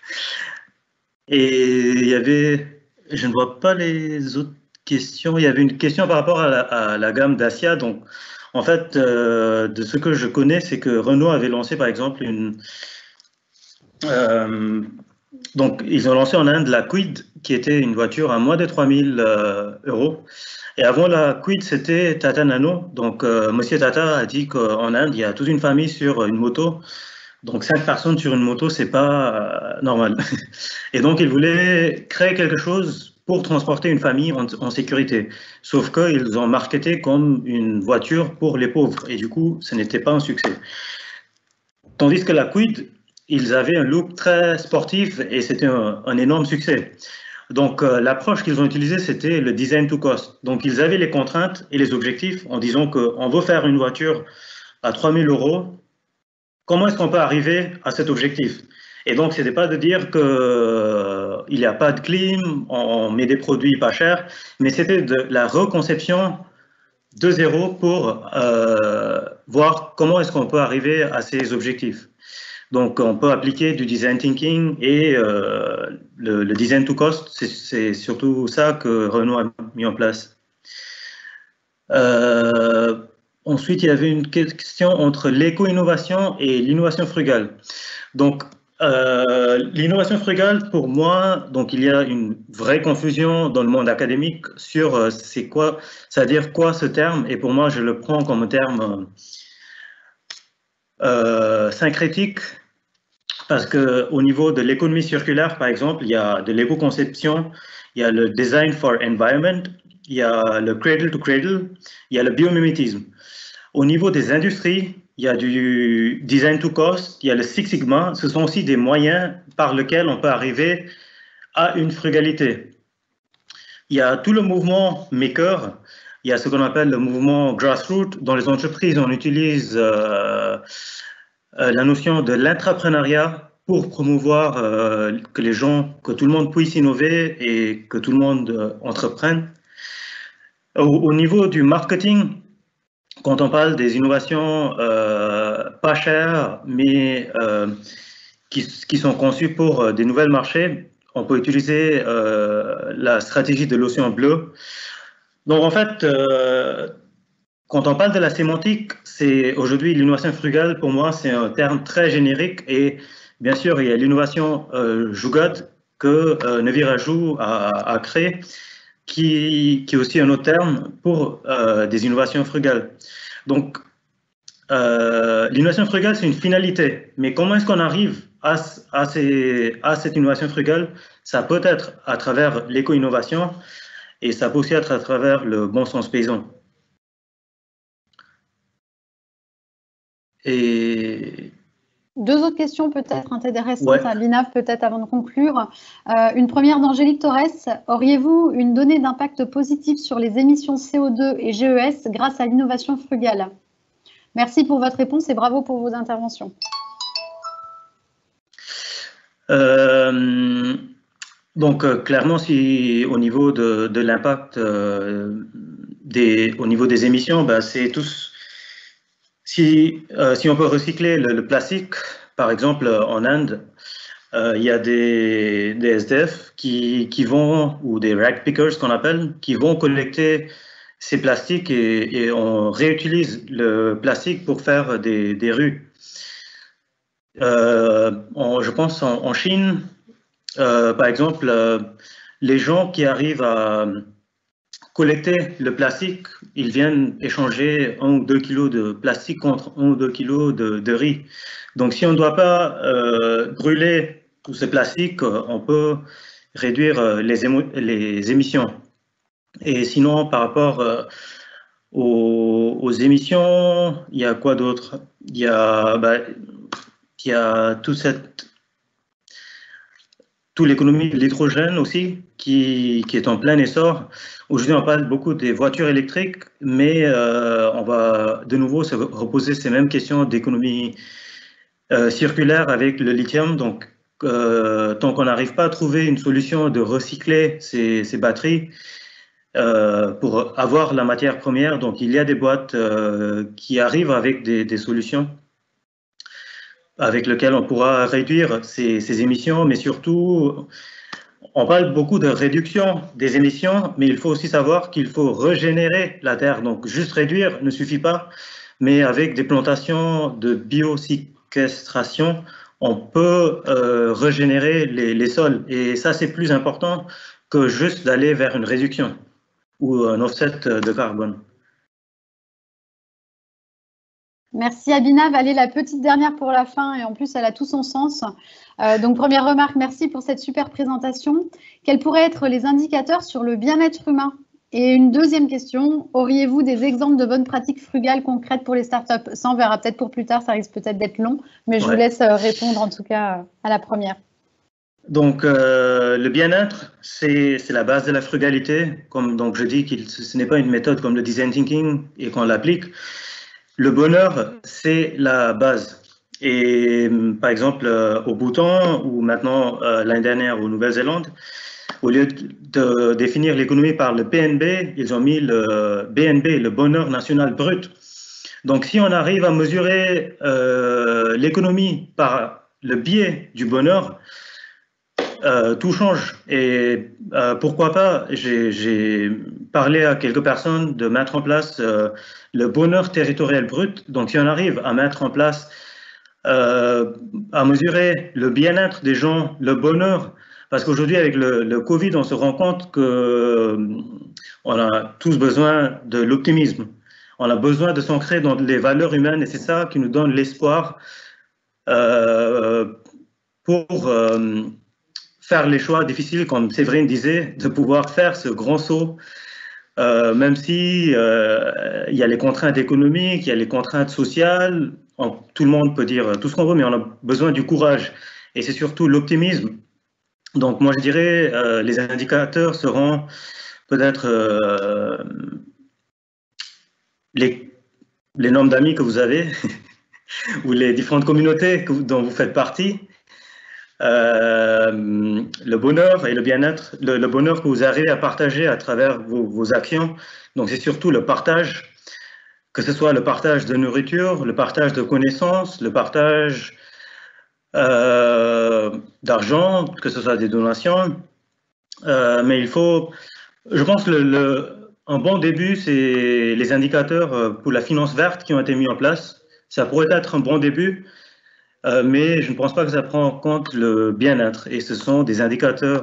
[SPEAKER 1] il y avait, je ne vois pas les autres questions, il y avait une question par rapport à la gamme Dacia. Donc, en fait, de ce que je connais, c'est que Renault avait lancé, par exemple, donc, ils ont lancé en Inde la Kwid, qui était une voiture à moins de 3000 euros. Et avant la Kwid, c'était Tata Nano. Donc, Monsieur Tata a dit qu'en Inde, il y a toute une famille sur une moto. Donc, 5 personnes sur une moto, c'est pas normal. Et donc, ils voulaient créer quelque chose pour transporter une famille en sécurité. Sauf qu'ils ont marketé comme une voiture pour les pauvres. Et du coup, ce n'était pas un succès. Tandis que la Kwid, ils avaient un look très sportif et c'était un énorme succès. Donc, l'approche qu'ils ont utilisée, c'était le design to cost. Donc, ils avaient les contraintes et les objectifs en disant qu'on veut faire une voiture à 3000 euros. Comment est-ce qu'on peut arriver à cet objectif? Et donc, ce n'était pas de dire qu'il n'y a pas de clim, on met des produits pas chers, mais c'était de la reconception de zéro pour voir comment est-ce qu'on peut arriver à ces objectifs. Donc, on peut appliquer du design thinking et le design to cost, c'est surtout ça que Renault a mis en place. Ensuite, il y avait une question entre l'éco-innovation et l'innovation frugale. Donc, l'innovation frugale, pour moi, donc il y a une vraie confusion dans le monde académique sur c'est quoi, c'est-à-dire quoi ce terme, et pour moi, je le prends comme un terme syncrétique, parce qu'au niveau de l'économie circulaire, par exemple, il y a de l'éco-conception, il y a le design for environment, il y a le cradle to cradle, il y a le biomimétisme. Au niveau des industries, il y a du design to cost, il y a le Six Sigma. Ce sont aussi des moyens par lesquels on peut arriver à une frugalité. Il y a tout le mouvement maker, il y a ce qu'on appelle le mouvement grassroots. Dans les entreprises, on utilise la notion de l'intrapreneuriat pour promouvoir que tout le monde puisse innover et que tout le monde entreprenne. Au niveau du marketing, quand on parle des innovations pas chères, mais qui sont conçues pour des nouveaux marchés, on peut utiliser la stratégie de l'océan bleu. Donc en fait, quand on parle de la sémantique, c'est aujourd'hui l'innovation frugale, pour moi, c'est un terme très générique. Et bien sûr, il y a l'innovation Jugaad que Neviraju a créé, qui est aussi un autre terme pour des innovations frugales. Donc, l'innovation frugale, c'est une finalité. Mais comment est-ce qu'on arrive à cette innovation frugale? Ça peut être à travers l'éco-innovation et ça peut aussi être à travers le bon sens paysan. Et...
[SPEAKER 5] Deux autres questions peut-être intéressantes à l'INAF, peut-être avant de conclure. Une première d'Angélique Torres. Auriez-vous une donnée d'impact positif sur les émissions CO2 et GES grâce à l'innovation frugale? Merci pour votre réponse et bravo pour vos interventions.
[SPEAKER 1] Donc, clairement, si au niveau de l'impact au niveau des émissions, bah, c'est tous... Si on peut recycler le plastique, par exemple en Inde, il y a des SDF qui vont, ou des rag pickers qu'on appelle, qui vont collecter ces plastiques et on réutilise le plastique pour faire des rues. je pense en Chine, par exemple, les gens qui arrivent à collecter le plastique, ils viennent échanger 1 ou 2 kilos de plastique contre 1 ou 2 kilos de riz. Donc, si on ne doit pas brûler tout ce plastique, on peut réduire les émissions. Et sinon, par rapport aux émissions, il y a quoi d'autre? Il y a toute l'économie de l'hydrogène aussi, qui est en plein essor. Aujourd'hui, on parle beaucoup des voitures électriques, mais on va de nouveau se reposer ces mêmes questions d'économie circulaire avec le lithium. Donc, tant qu'on n'arrive pas à trouver une solution de recycler ces batteries pour avoir la matière première, donc il y a des boîtes qui arrivent avec des solutions avec lesquelles on pourra réduire ces émissions, mais surtout, on parle beaucoup de réduction des émissions, mais il faut aussi savoir qu'il faut régénérer la terre. Donc, juste réduire ne suffit pas, mais avec des plantations de bioséquestration, on peut régénérer les sols. Et ça, c'est plus important que juste d'aller vers une réduction ou un offset de carbone.
[SPEAKER 5] Merci Abhinav. Allez, la petite dernière pour la fin, et en plus, elle a tout son sens. Donc, première remarque, merci pour cette super présentation. Quels pourraient être les indicateurs sur le bien-être humain? Et une deuxième question, auriez-vous des exemples de bonnes pratiques frugales concrètes pour les startups? Ça, on verra peut-être pour plus tard, ça risque peut-être d'être long, mais je vous laisse répondre en tout cas à la première.
[SPEAKER 1] Donc, le bien-être, c'est la base de la frugalité. Donc, je dis que ce n'est pas une méthode comme le design thinking et qu'on l'applique. Le bonheur, c'est la base. Et par exemple, au Bhoutan, ou maintenant l'année dernière au Nouvelle-Zélande, au lieu de définir l'économie par le PNB, ils ont mis le BNB, le bonheur national brut. Donc, si on arrive à mesurer l'économie par le biais du bonheur, tout change. Et pourquoi pas, j'ai parlé à quelques personnes de mettre en place le bonheur territorial brut. Donc, si on arrive à mettre en place, à mesurer le bien-être des gens, le bonheur, parce qu'aujourd'hui, avec le Covid, on se rend compte qu'on a tous besoin de l'optimisme. On a besoin de s'ancrer dans les valeurs humaines et c'est ça qui nous donne l'espoir pour faire les choix difficiles, comme Séverine disait, de pouvoir faire ce grand saut, même si il y a les contraintes économiques, il y a les contraintes sociales, tout le monde peut dire tout ce qu'on veut, mais on a besoin du courage. Et c'est surtout l'optimisme. Donc moi je dirais, les indicateurs seront peut-être les nombres d'amis que vous avez, ou les différentes communautés dont vous faites partie. Le bonheur et le bien-être, le bonheur que vous arrivez à partager à travers vos actions. Donc c'est surtout le partage, que ce soit le partage de nourriture, le partage de connaissances, le partage d'argent, que ce soit des donations. Mais il faut, je pense que un bon début, c'est les indicateurs pour la finance verte qui ont été mis en place. Ça pourrait être un bon début. Mais je ne pense pas que ça prend en compte le bien-être et ce sont des indicateurs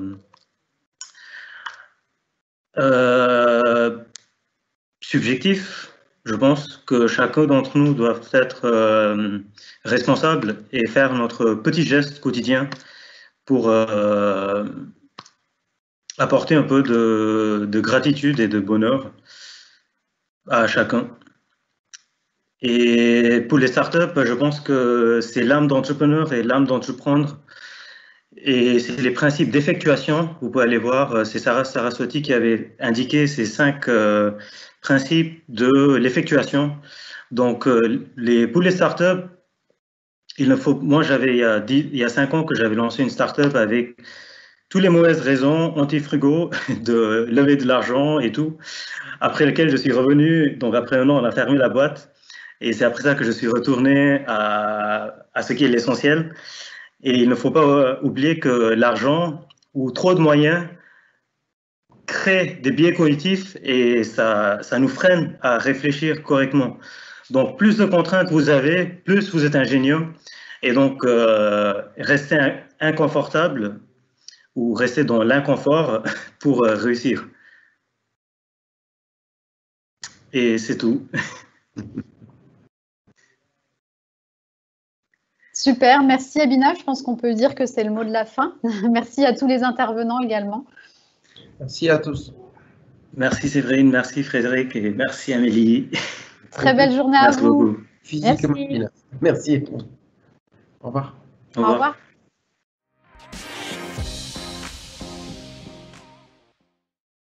[SPEAKER 1] subjectifs. Je pense que chacun d'entre nous doit être responsable et faire notre petit geste quotidien pour apporter un peu de gratitude et de bonheur à chacun. Et pour les startups, je pense que c'est l'âme d'entrepreneur et l'âme d'entreprendre. Et c'est les principes d'effectuation. Vous pouvez aller voir, c'est Sarah Saraswati qui avait indiqué ces 5 principes de l'effectuation. Donc, pour les startups, il ne faut. Moi, il y a 5 ans que j'avais lancé une startup avec toutes les mauvaises raisons anti-frugaux de lever de l'argent et tout, après lequel je suis revenu. Donc, après un an, on a fermé la boîte. Et c'est après ça que je suis retourné à ce qui est l'essentiel. Et il ne faut pas oublier que l'argent ou trop de moyens crée des biais cognitifs et ça nous freine à réfléchir correctement. Donc, plus de contraintes vous avez, plus vous êtes ingénieux Et donc, rester inconfortable ou rester dans l'inconfort pour réussir. Et c'est tout.
[SPEAKER 5] Super, merci Abina. Je pense qu'on peut dire que c'est le mot de la fin. Merci à tous les intervenants également.
[SPEAKER 4] Merci à tous.
[SPEAKER 1] Merci Séverine, merci Frédéric et merci Amélie.
[SPEAKER 5] Très belle journée à
[SPEAKER 1] Merci
[SPEAKER 5] vous.
[SPEAKER 1] beaucoup.
[SPEAKER 4] Physiquement.
[SPEAKER 3] Merci.
[SPEAKER 4] Merci. Au revoir.
[SPEAKER 1] Au revoir.
[SPEAKER 5] Au revoir.